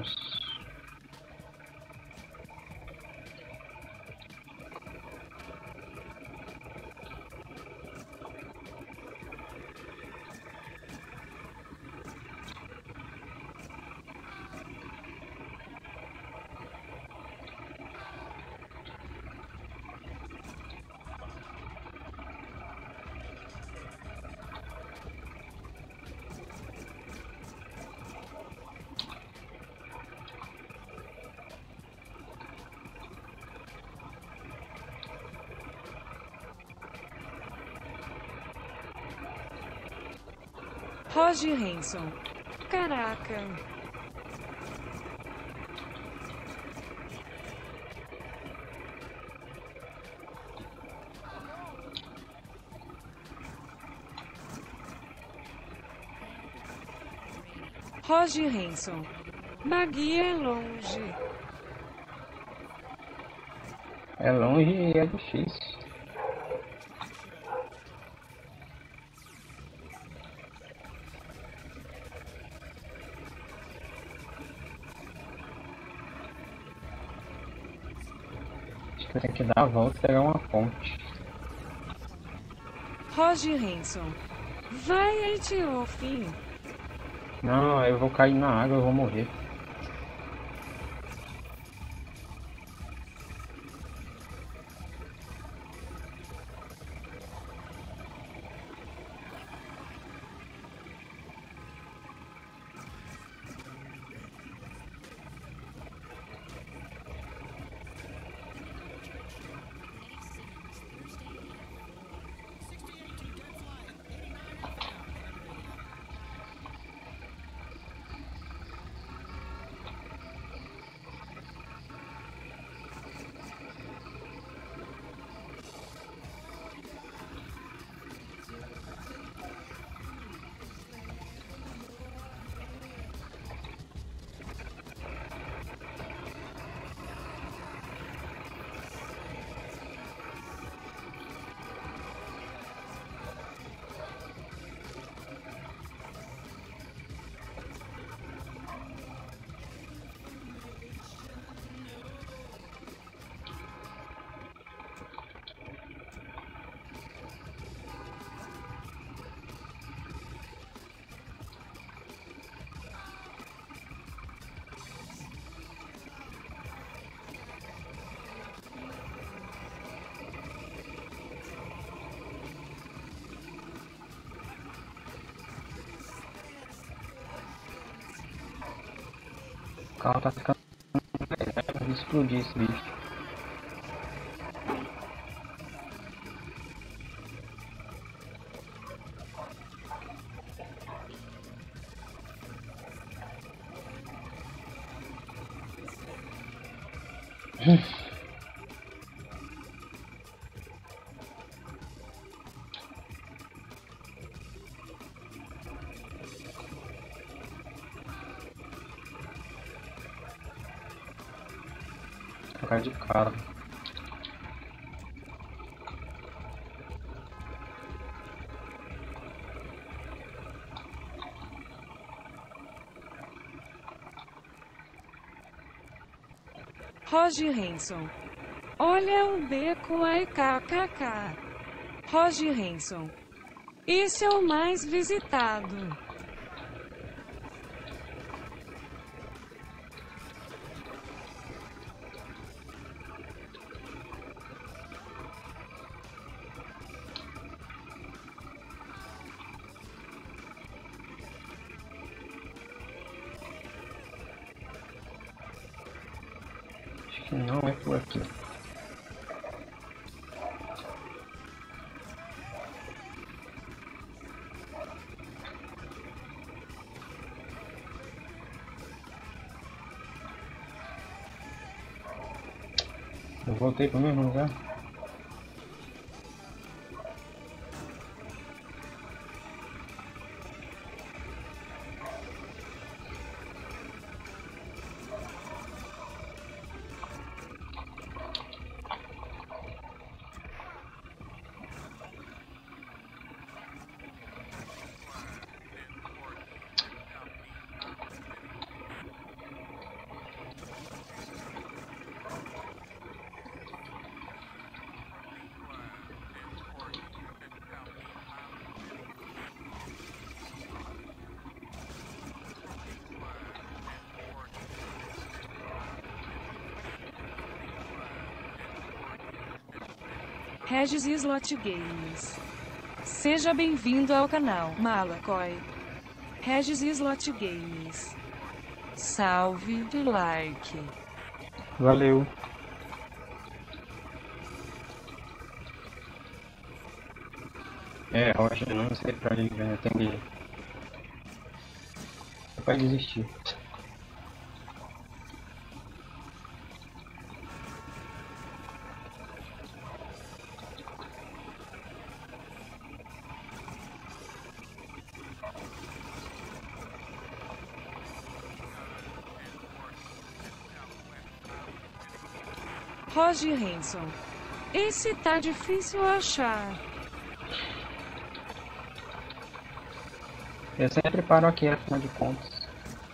Roger Hanson. Caraca. Roger Hanson. Magui é longe. É longe e é difícil. Acho que eu tenho que dar a volta e pegar uma ponte. Roger Hanson. Vai, Etiope. Não, eu vou cair na água, eu vou morrer. O carro tá ficando leve, vai explodir esse bicho. Trocar de cara. Roger Hanson. Olha o beco, ai kkk. Roger Hanson. Esse é o mais visitado. Acho que não é por aqui. Eu voltei para o mesmo lugar. Regis Slot Games. Seja bem-vindo ao canal Malacoy. Regis Slot Games. Salve de like. Valeu. É, Rocha, não sei pra onde vem, eu tenho que ir. Pode desistir. Roger Hanson. Esse tá difícil achar. Eu sempre paro aqui, afinal de contas.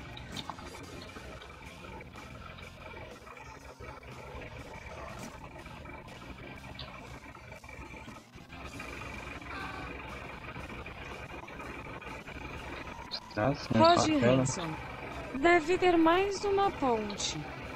Nossa, Roger Hanson. Deve ter mais uma ponte.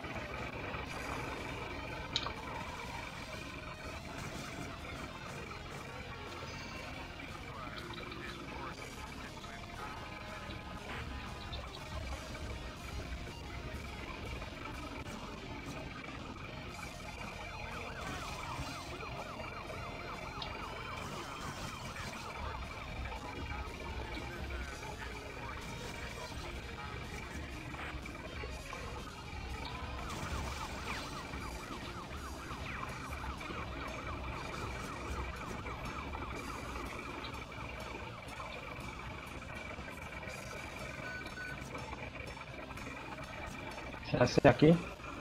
Será que é aqui?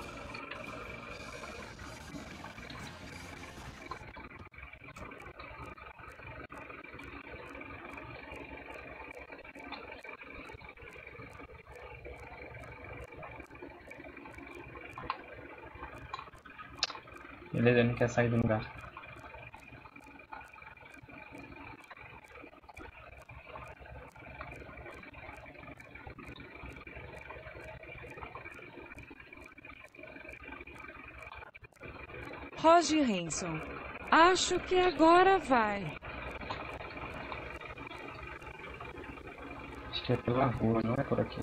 Beleza, ele não quer sair do lugar. Roger Hanson. Acho que agora vai. Acho que é pela rua, não é por aqui.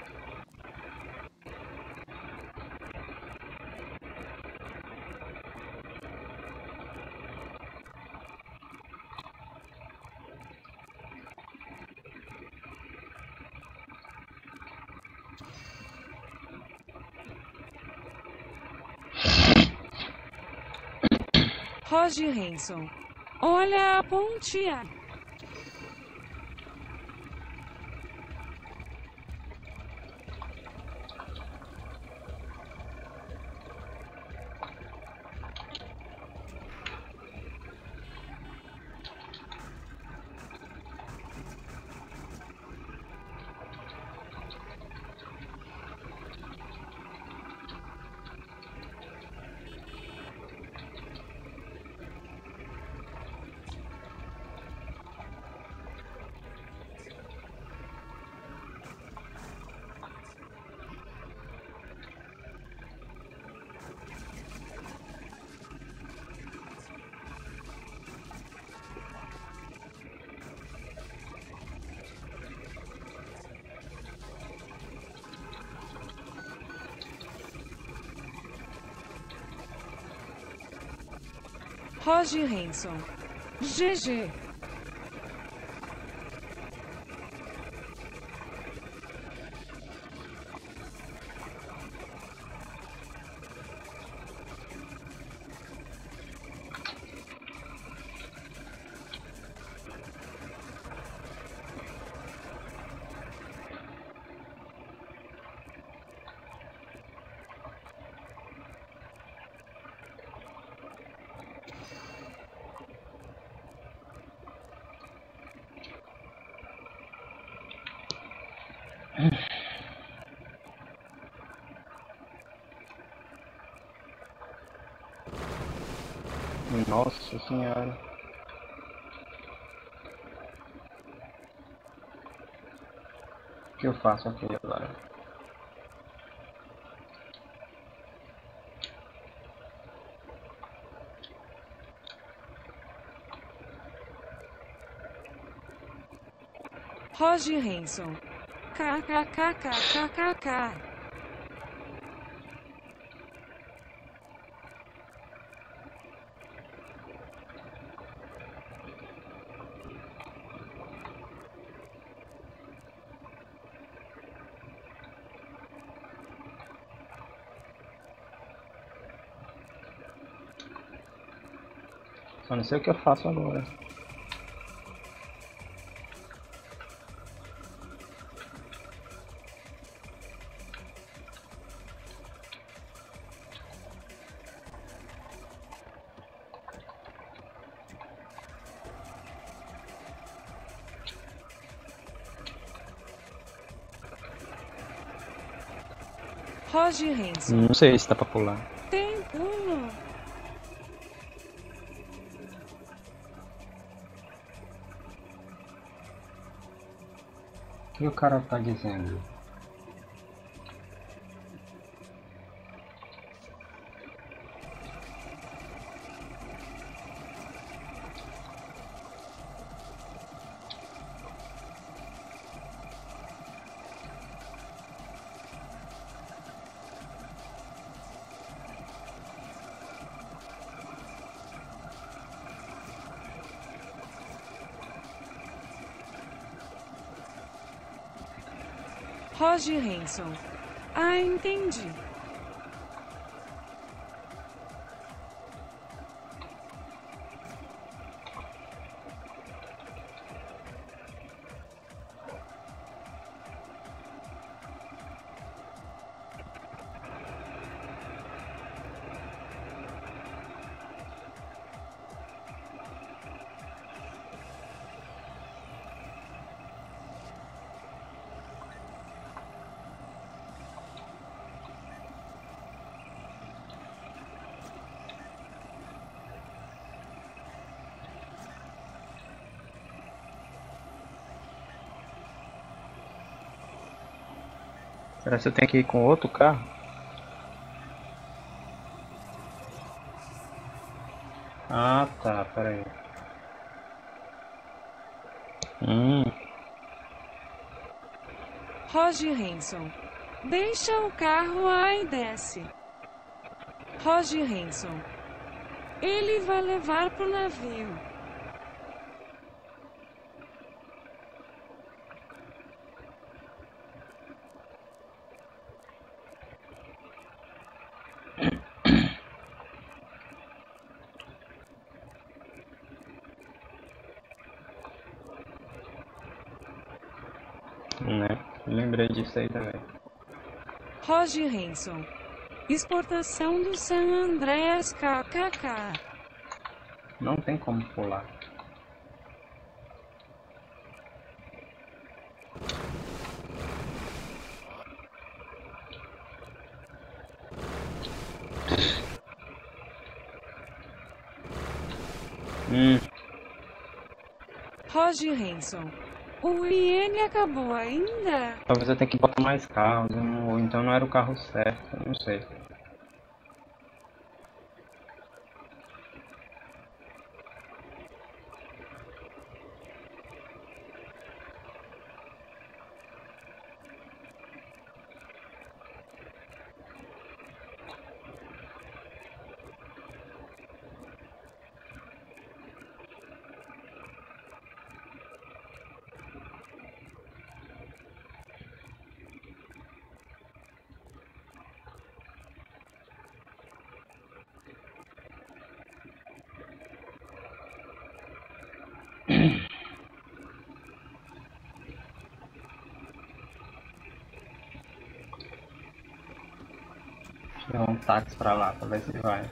Roger Hanson. Olha a pontinha. Roger Hanson. G G. Nossa senhora. O que eu faço aqui agora? Roger Hanson. KKKKKKK. Só não sei o que eu faço agora. Roger Hanson. Não sei se dá pra pular. Tem pulo. O que o cara tá dizendo? Roger Hanson. Ah, entendi. Será que eu tenho que ir com outro carro? Ah, tá, pera aí. Hum, Roger Hanson. Deixa o carro aí e desce. Roger Hanson. Ele vai levar pro navio. né? Lembrei disso aí também. Roger Hanson. Exportação do San Andreas K K K. Não tem como pular. Hum, Roger Hanson. O I N acabou ainda? talvez eu tenha que botar mais carros, eu não- ou então não era o carro certo, eu não sei. Deu um táxi pra lá pra ver se vai.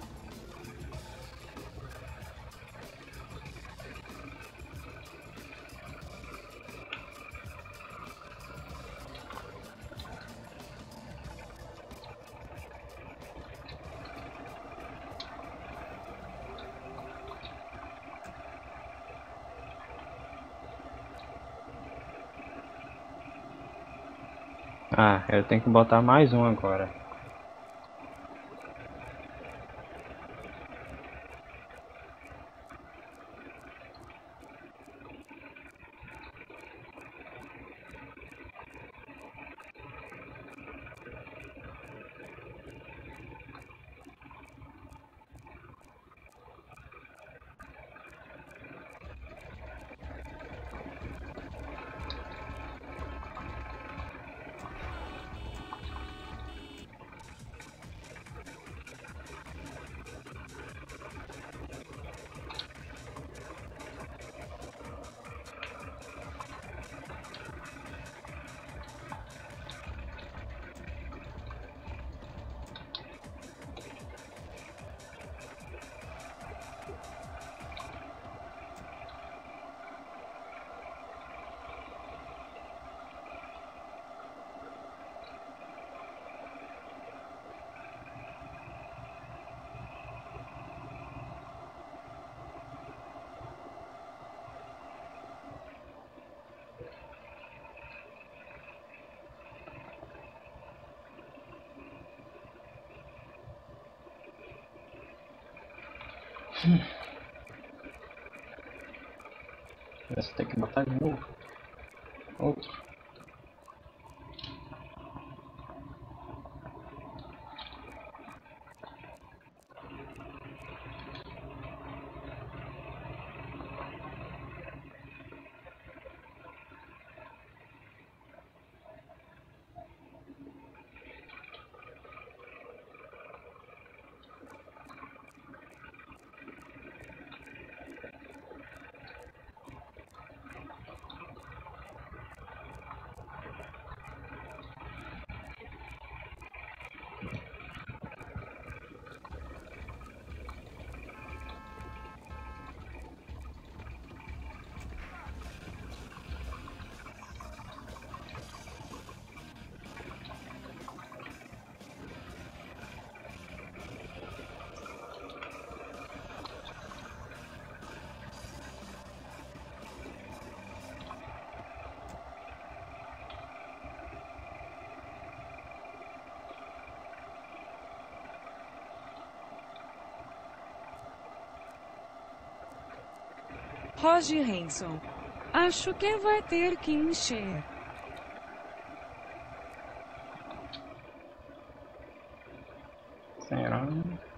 Ah, eu tenho que botar mais um agora. Você tem que botar de novo. Outro. Roger Hanson. Acho que vai ter que encher. Será?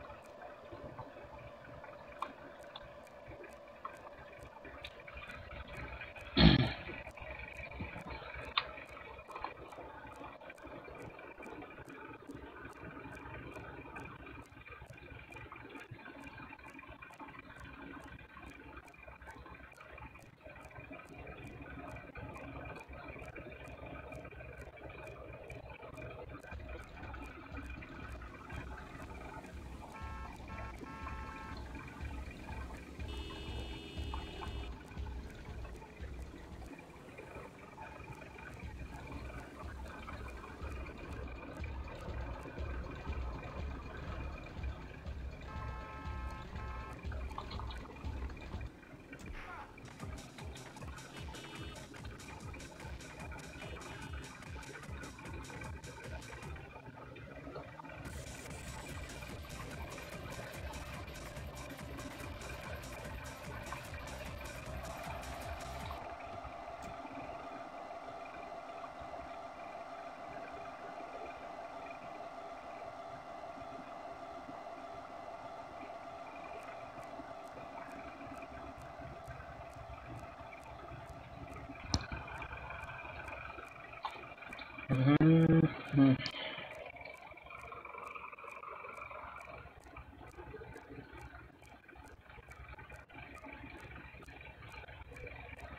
Hum, hum.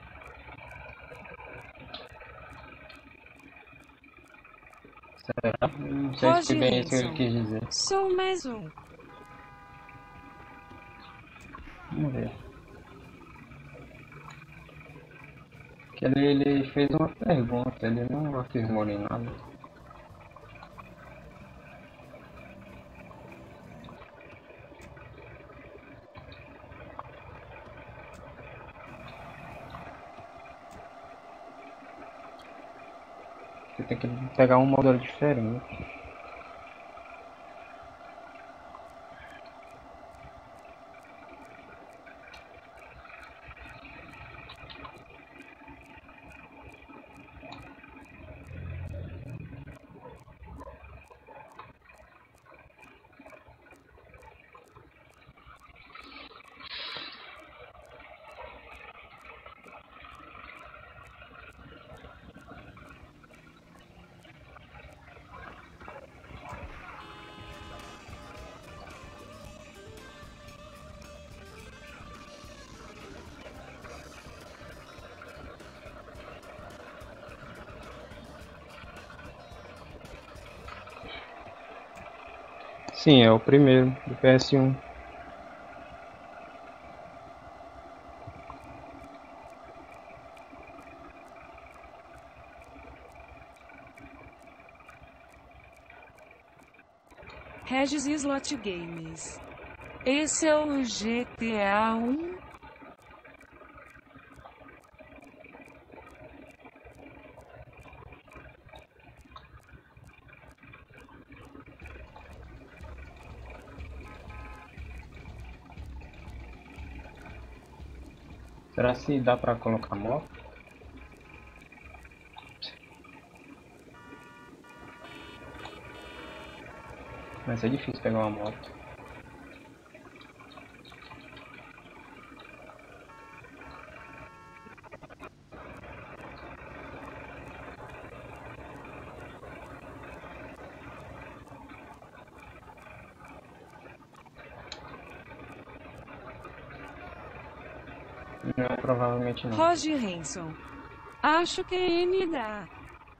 Será? Não sei se foi Roger bem isso que ele Hanson. quis dizer. Sou mais um. Vamos ver. Que ele, ele fez uma pergunta, ele não afirmou nem nada. Você tem que pegar um modelo diferente. Sim, é o primeiro, do P S um. Regis Slot Games. Esse é o G T A um? Será se dá pra colocar moto? Mas é difícil pegar uma moto. Não, provavelmente não. Roger Hanson. Acho que é N dá.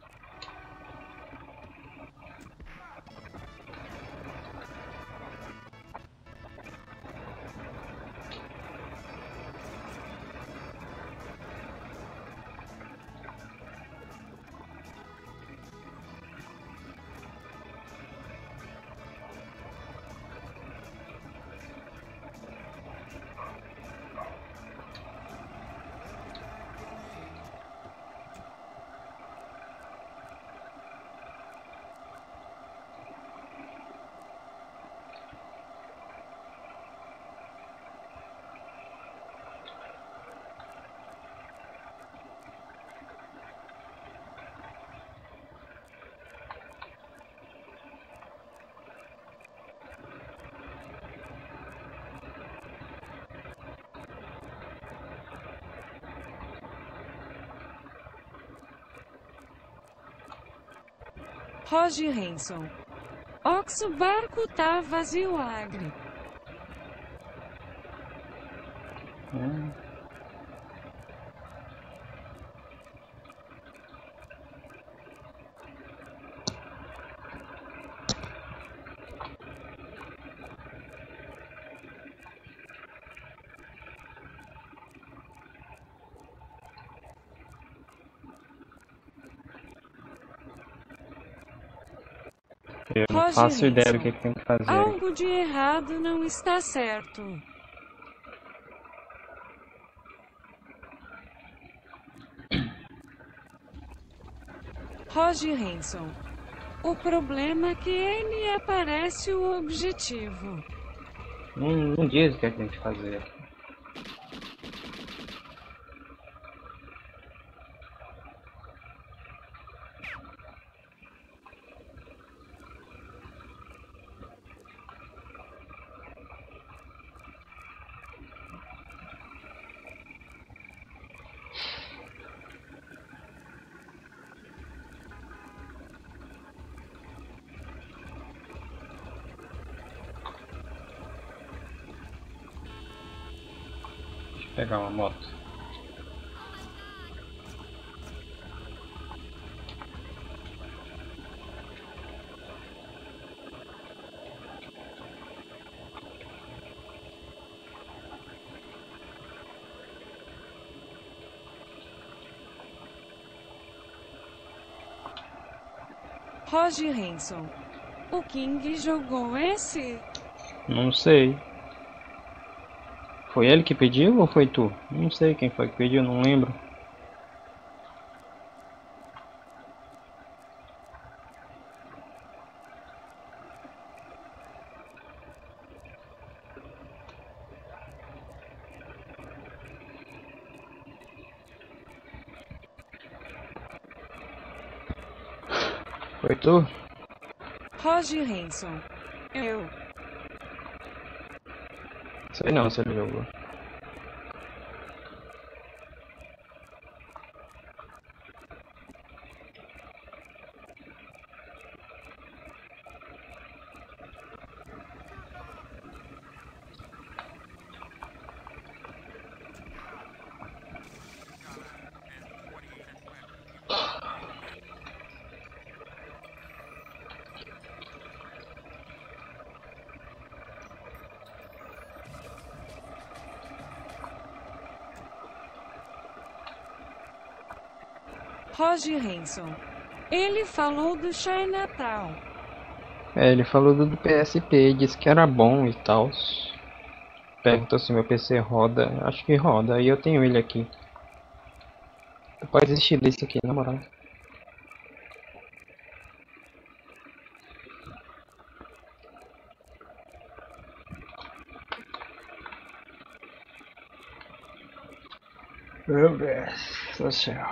Roger Hanson. Ox, o barco tá vazio, Agri. Hum. Eu não Roger faço ideia do Hanson. que, que tem que fazer. Algo de errado não está certo. Roger Hanson. O problema é que ele aparece o objetivo. Não, não diz o que, é que tem que fazer. Deixa eu pegar uma moto. Roger Hanson. O King jogou esse? Não sei. Foi ele que pediu ou foi tu? Não sei quem foi que pediu, não lembro. Foi tu? Roger Hanson. Eu. Sei não se ele jogou. Roger Hanson. Ele falou do Chinatown. É, ele falou do P S P, disse que era bom e tal. Perguntou se meu P C roda. Acho que roda, e eu tenho ele aqui. Tu pode desistir desse aqui, na moral. Meu Deus do céu.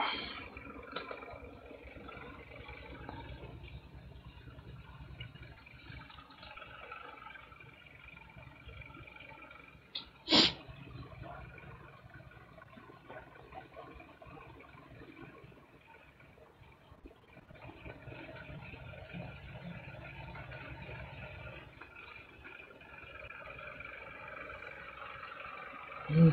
Hum.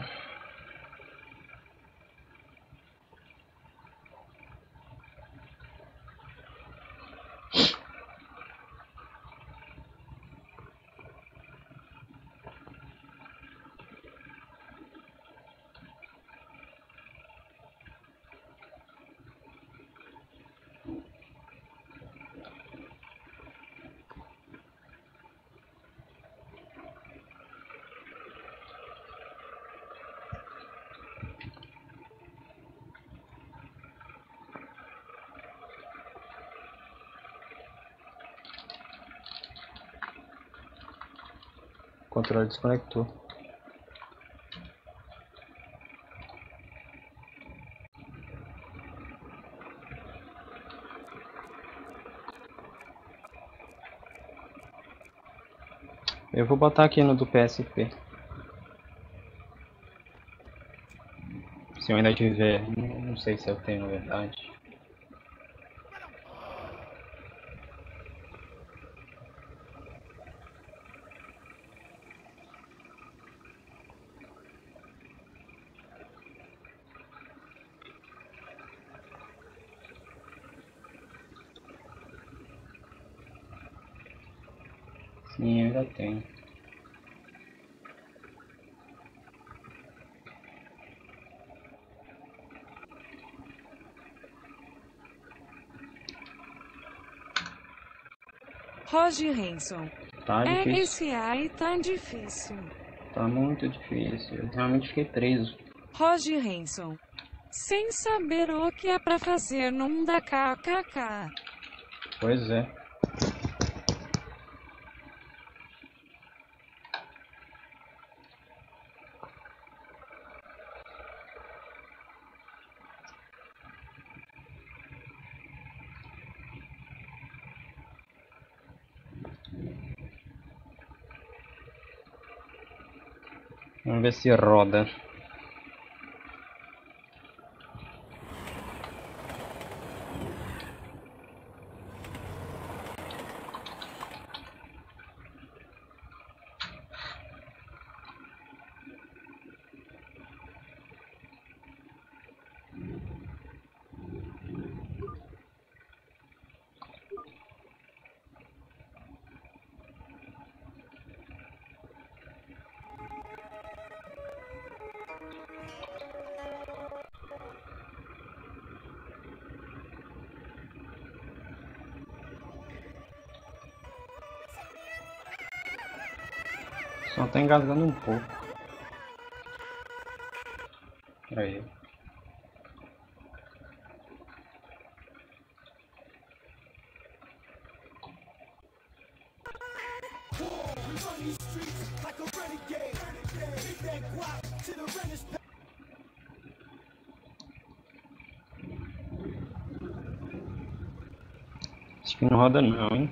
O controle desconectou. Eu vou botar aqui no do P S P. Se eu ainda tiver, não sei se eu tenho na verdade. Sim, eu ainda tenho. Roger Hanson. Tá É, difícil. esse aí tá difícil. Tá muito difícil. Eu realmente fiquei preso. Roger Hanson. Sem saber o que é pra fazer num da kkk. Pois é. Vamos ver se roda. Só tá engasgando um pouco. Aí. Acho que não roda não, hein?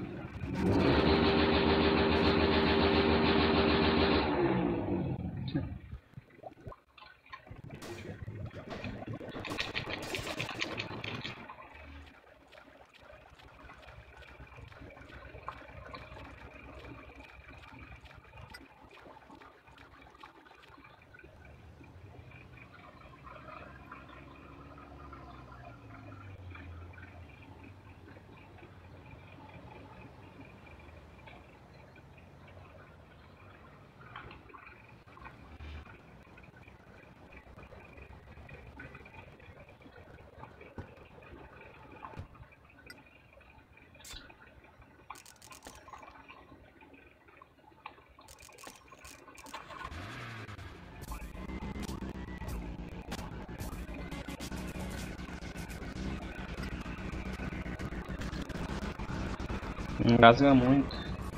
Engasga muito.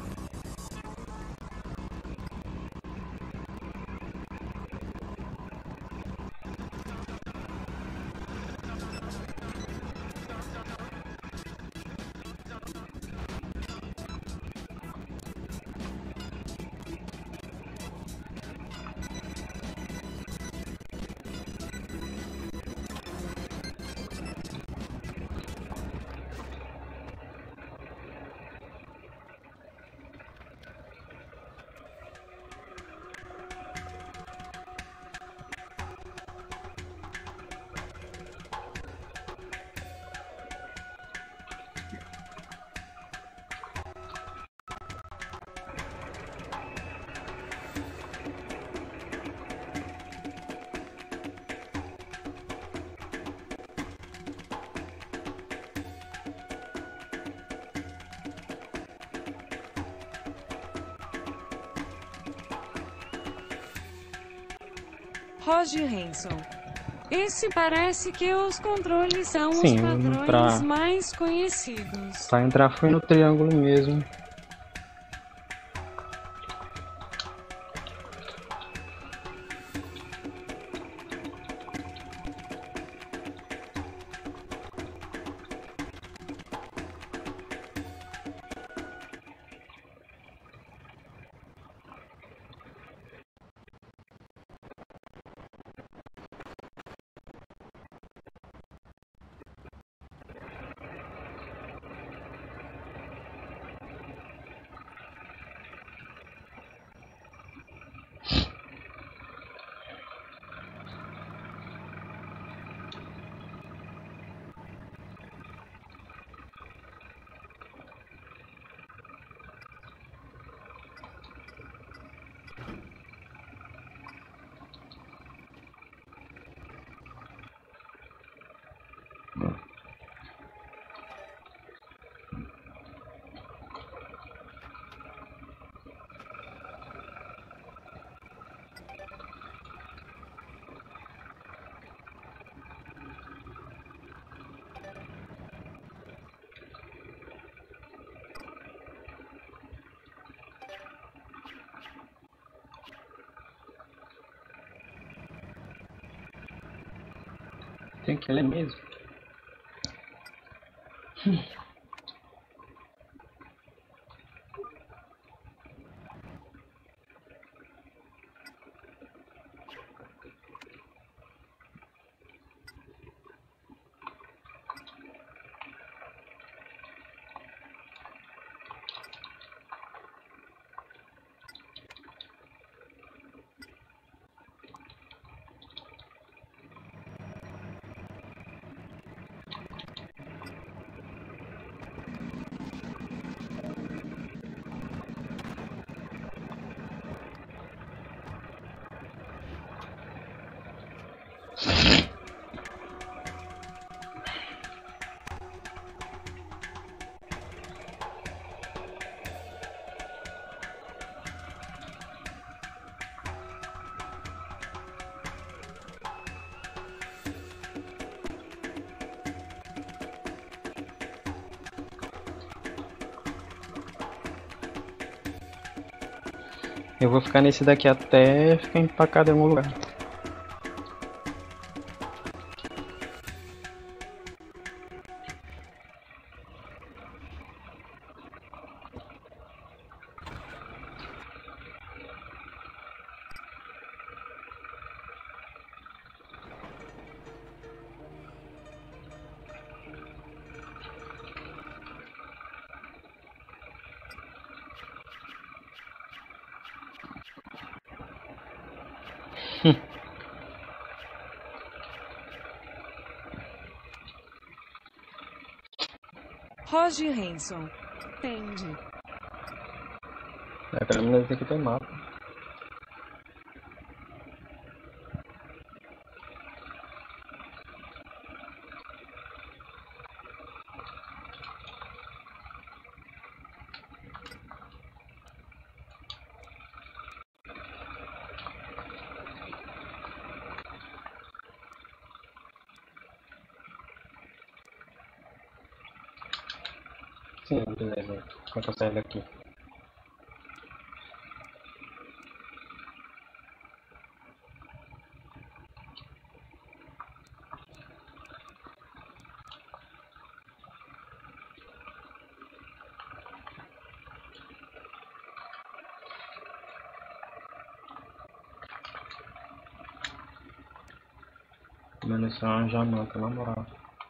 Roger Hanson. Esse parece que os controles são Sim, os padrões pra- mais conhecidos. Pra entrar foi no triângulo mesmo. Tem que ler mesmo. Eu vou ficar nesse daqui até ficar empacado em algum lugar. Roger Hanson. Entende. É, pelo menos aqui tem mapa. Sim, beleza. Como é que eu saio daqui? Menos só uma jamanta, na moral.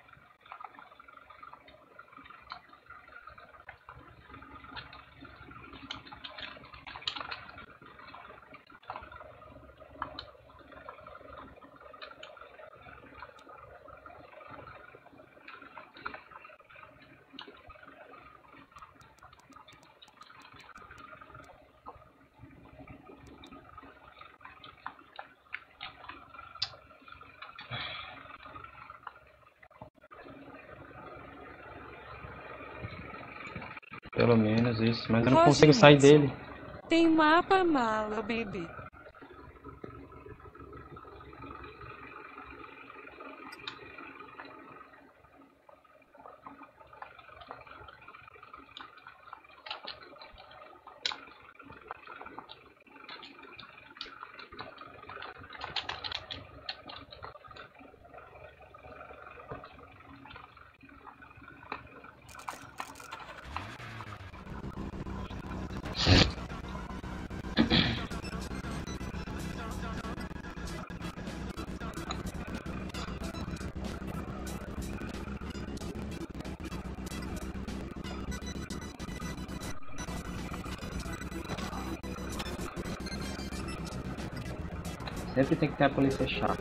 Pelo menos isso, mas eu não Roger consigo sair Hanson. dele. Tem mapa mala, baby. Sempre tem que ter a polícia chata.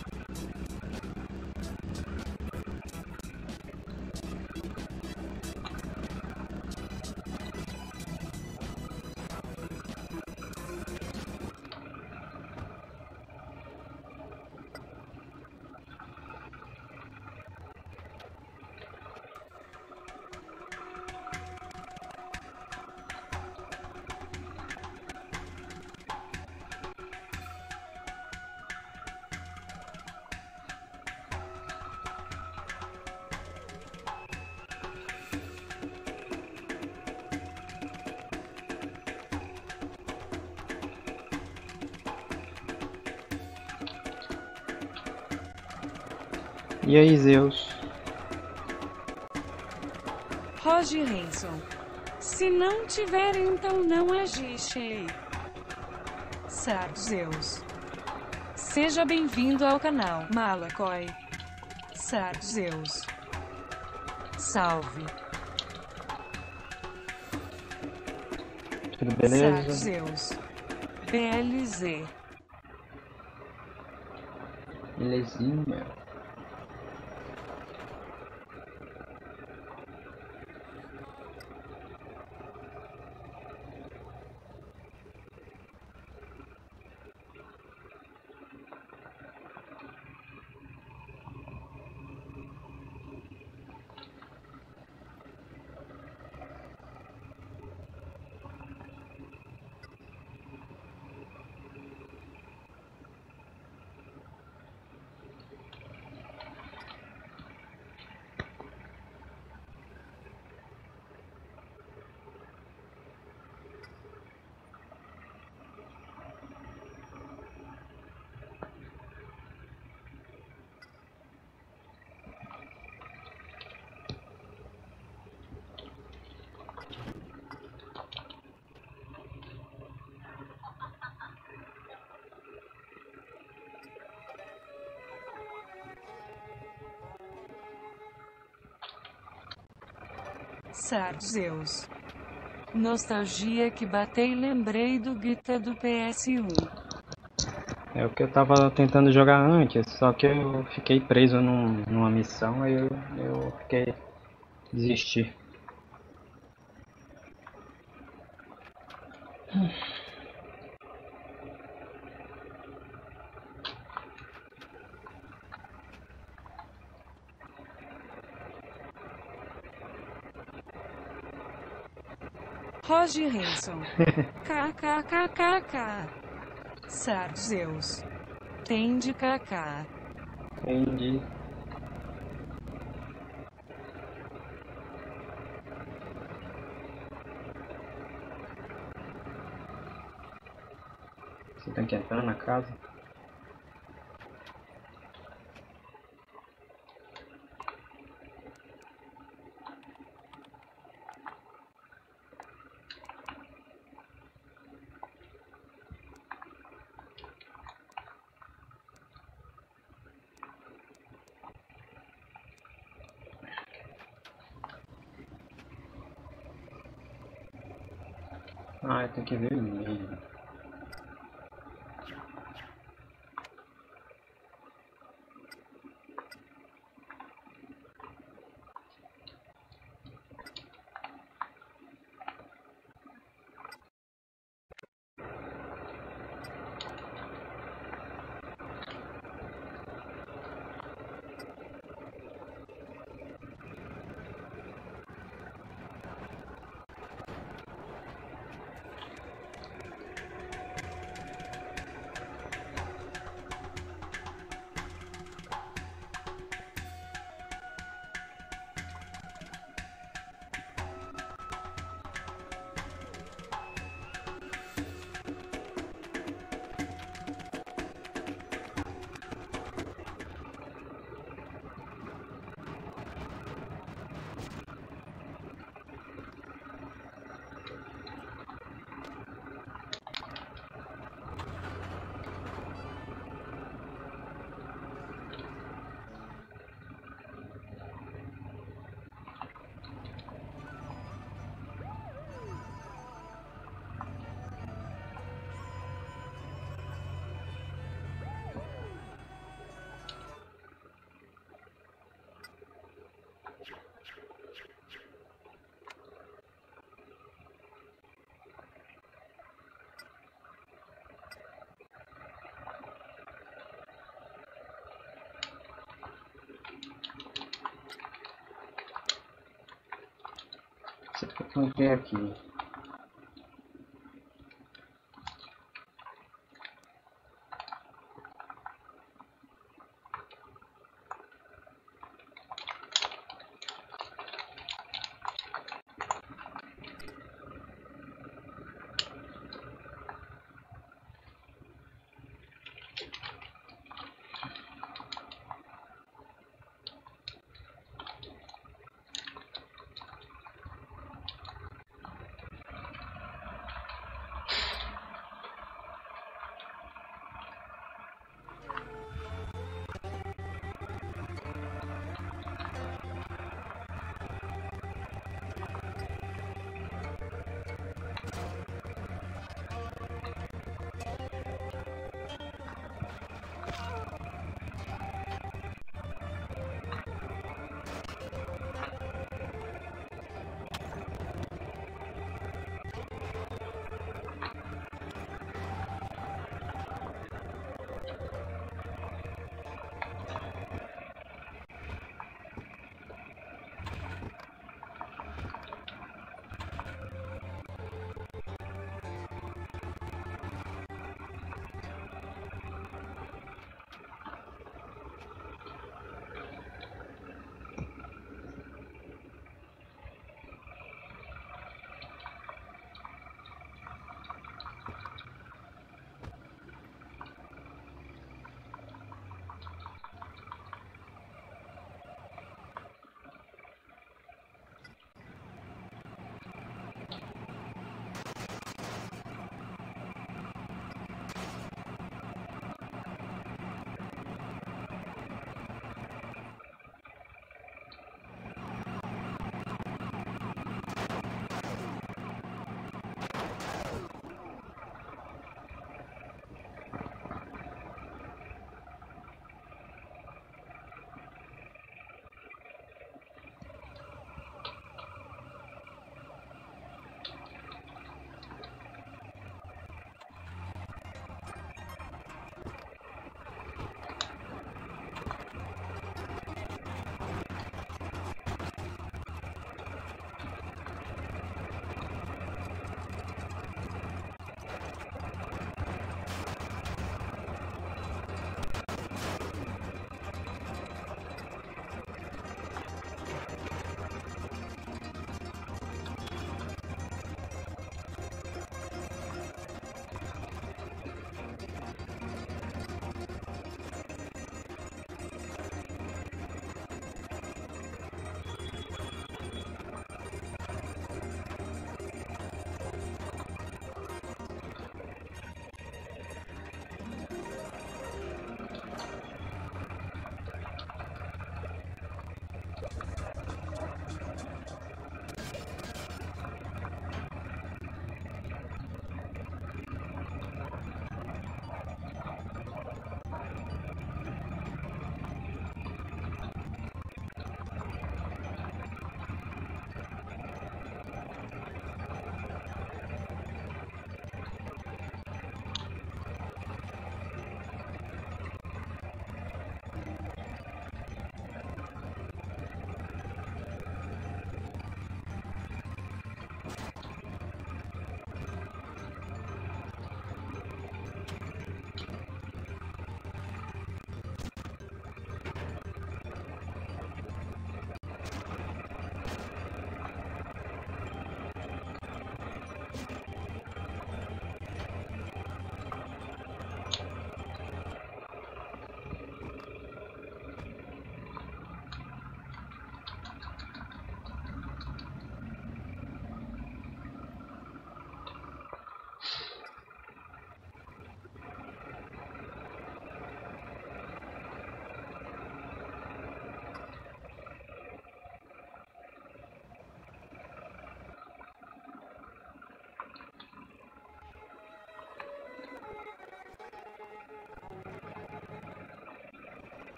E aí, Zeus? Roger Hanson. Se não tiver, então não agiste. Sabe, Zeus. Seja bem-vindo ao canal Malacoy. Sabe, Zeus. Salve. Tudo Sabe, beleza? Zeus. B L Z. Belezinha. Certo, Zeus. Nostalgia que batei, lembrei do Guitar do P S um. É o que eu tava tentando jogar antes, só que eu fiquei preso num, numa missão, aí eu, eu fiquei desisti. Roger Hanson. KKKKK. Certo, Zeus. Tem de kaká. Entendi. Você tem que entrar na casa? Ah, eu tenho que ver o e-mail. Você tem que ver aqui.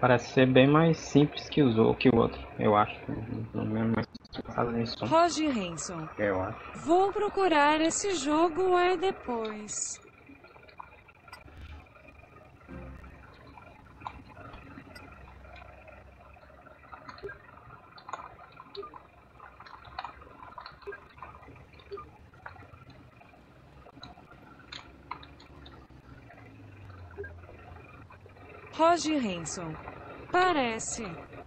parece ser bem mais simples que, os, o- que o outro, eu acho. Não é mais fazer isso, Roger Hanson. eu acho. Vou procurar esse jogo aí depois. Roger Hanson. Parece.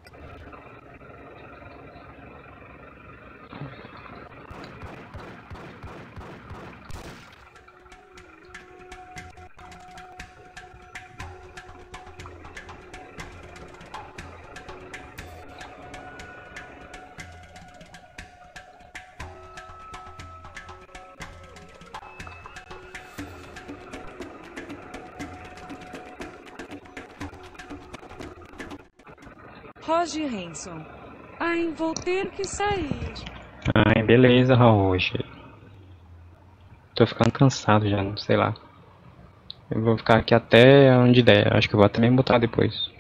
Roger Hanson. Ai, vou ter que sair. Ai, beleza, Roger. Tô ficando cansado já, não sei lá. Eu vou ficar aqui até onde der. Acho que eu vou até me botar depois.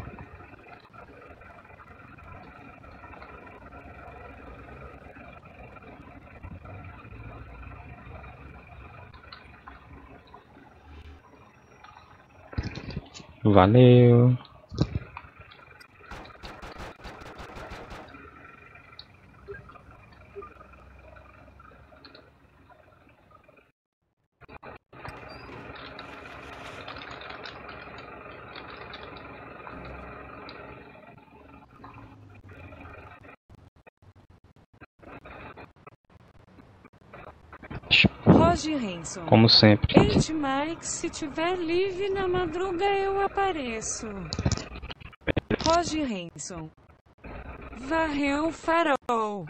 Valeu. Roger Hanson. Como sempre. Eite, Mike, se tiver livre na madruga eu apareço. Roger Hanson. Varreu o farol.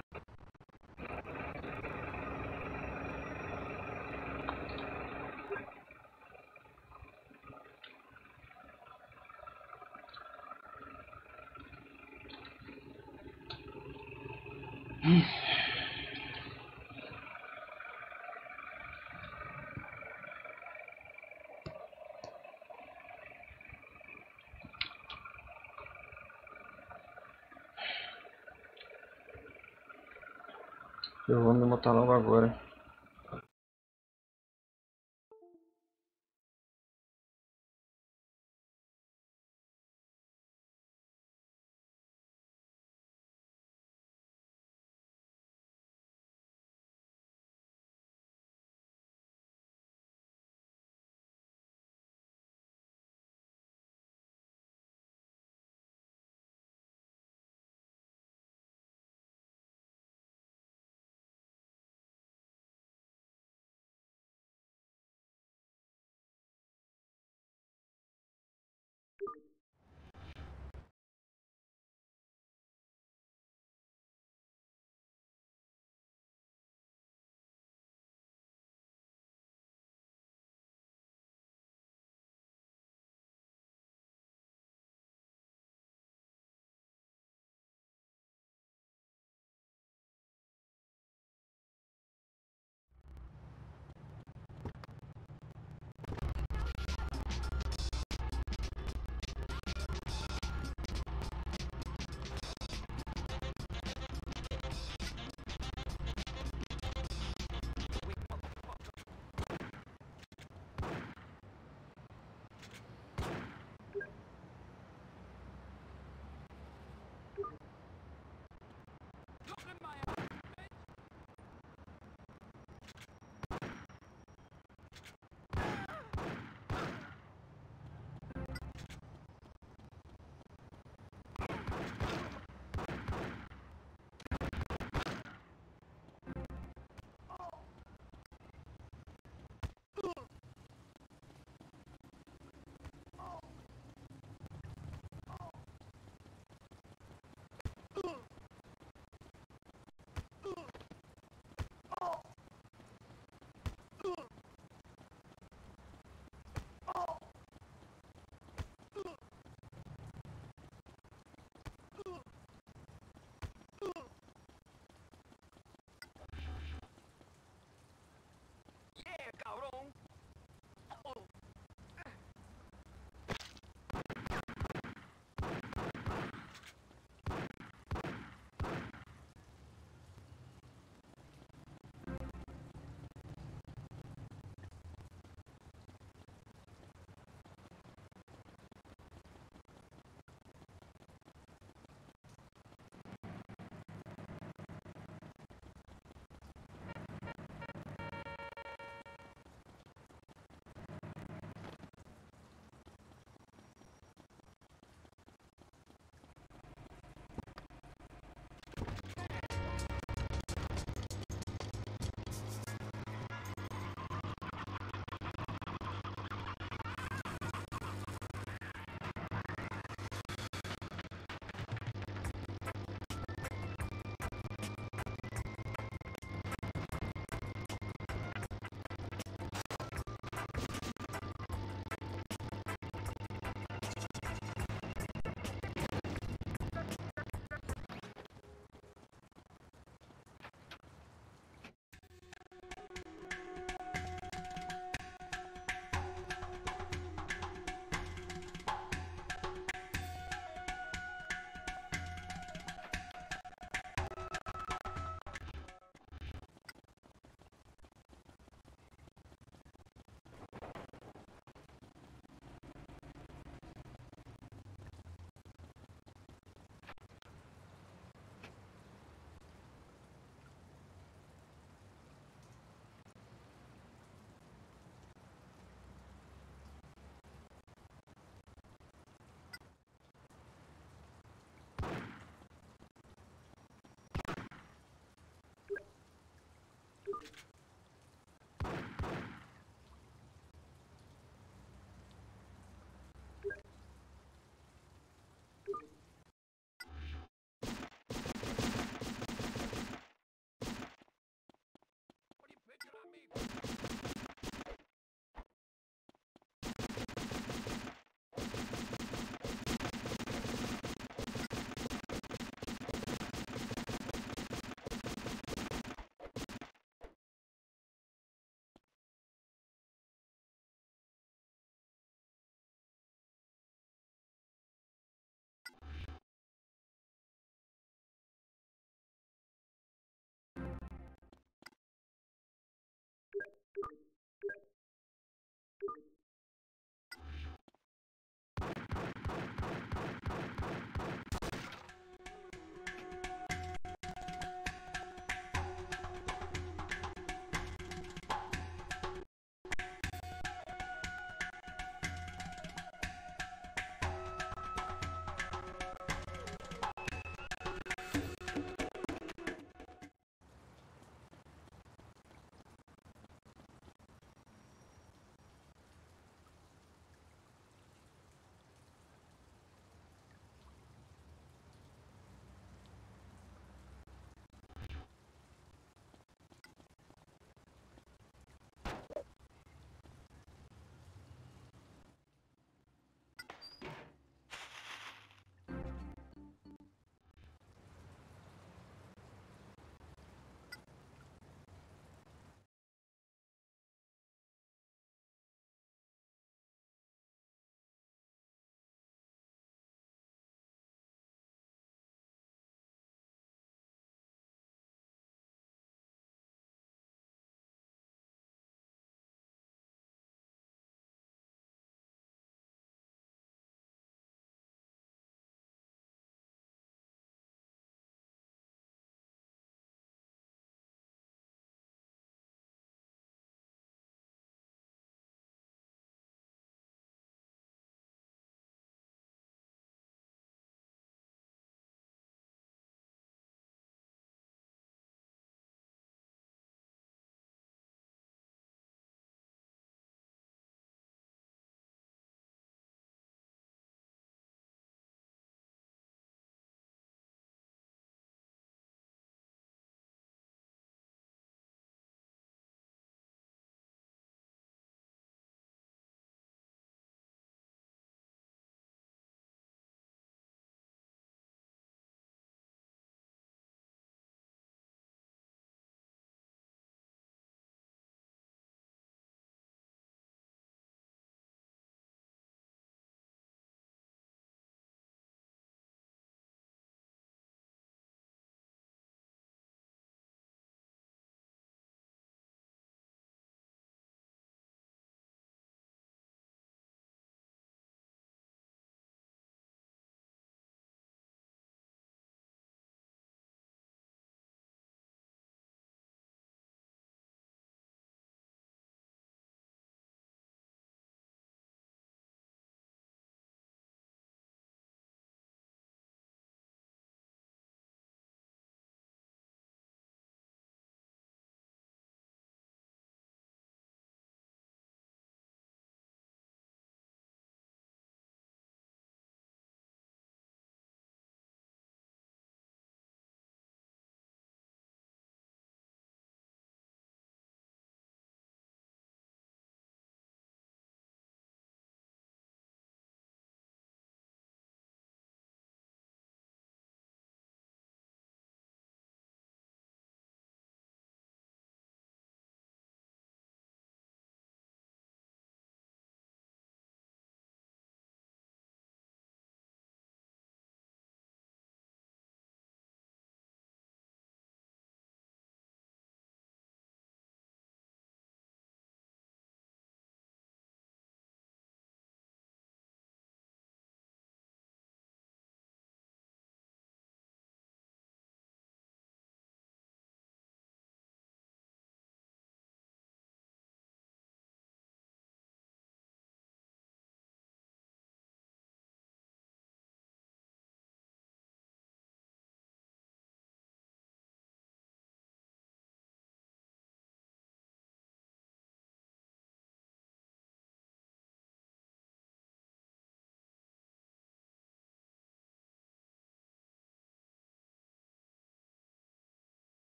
Eu vou me botar logo agora.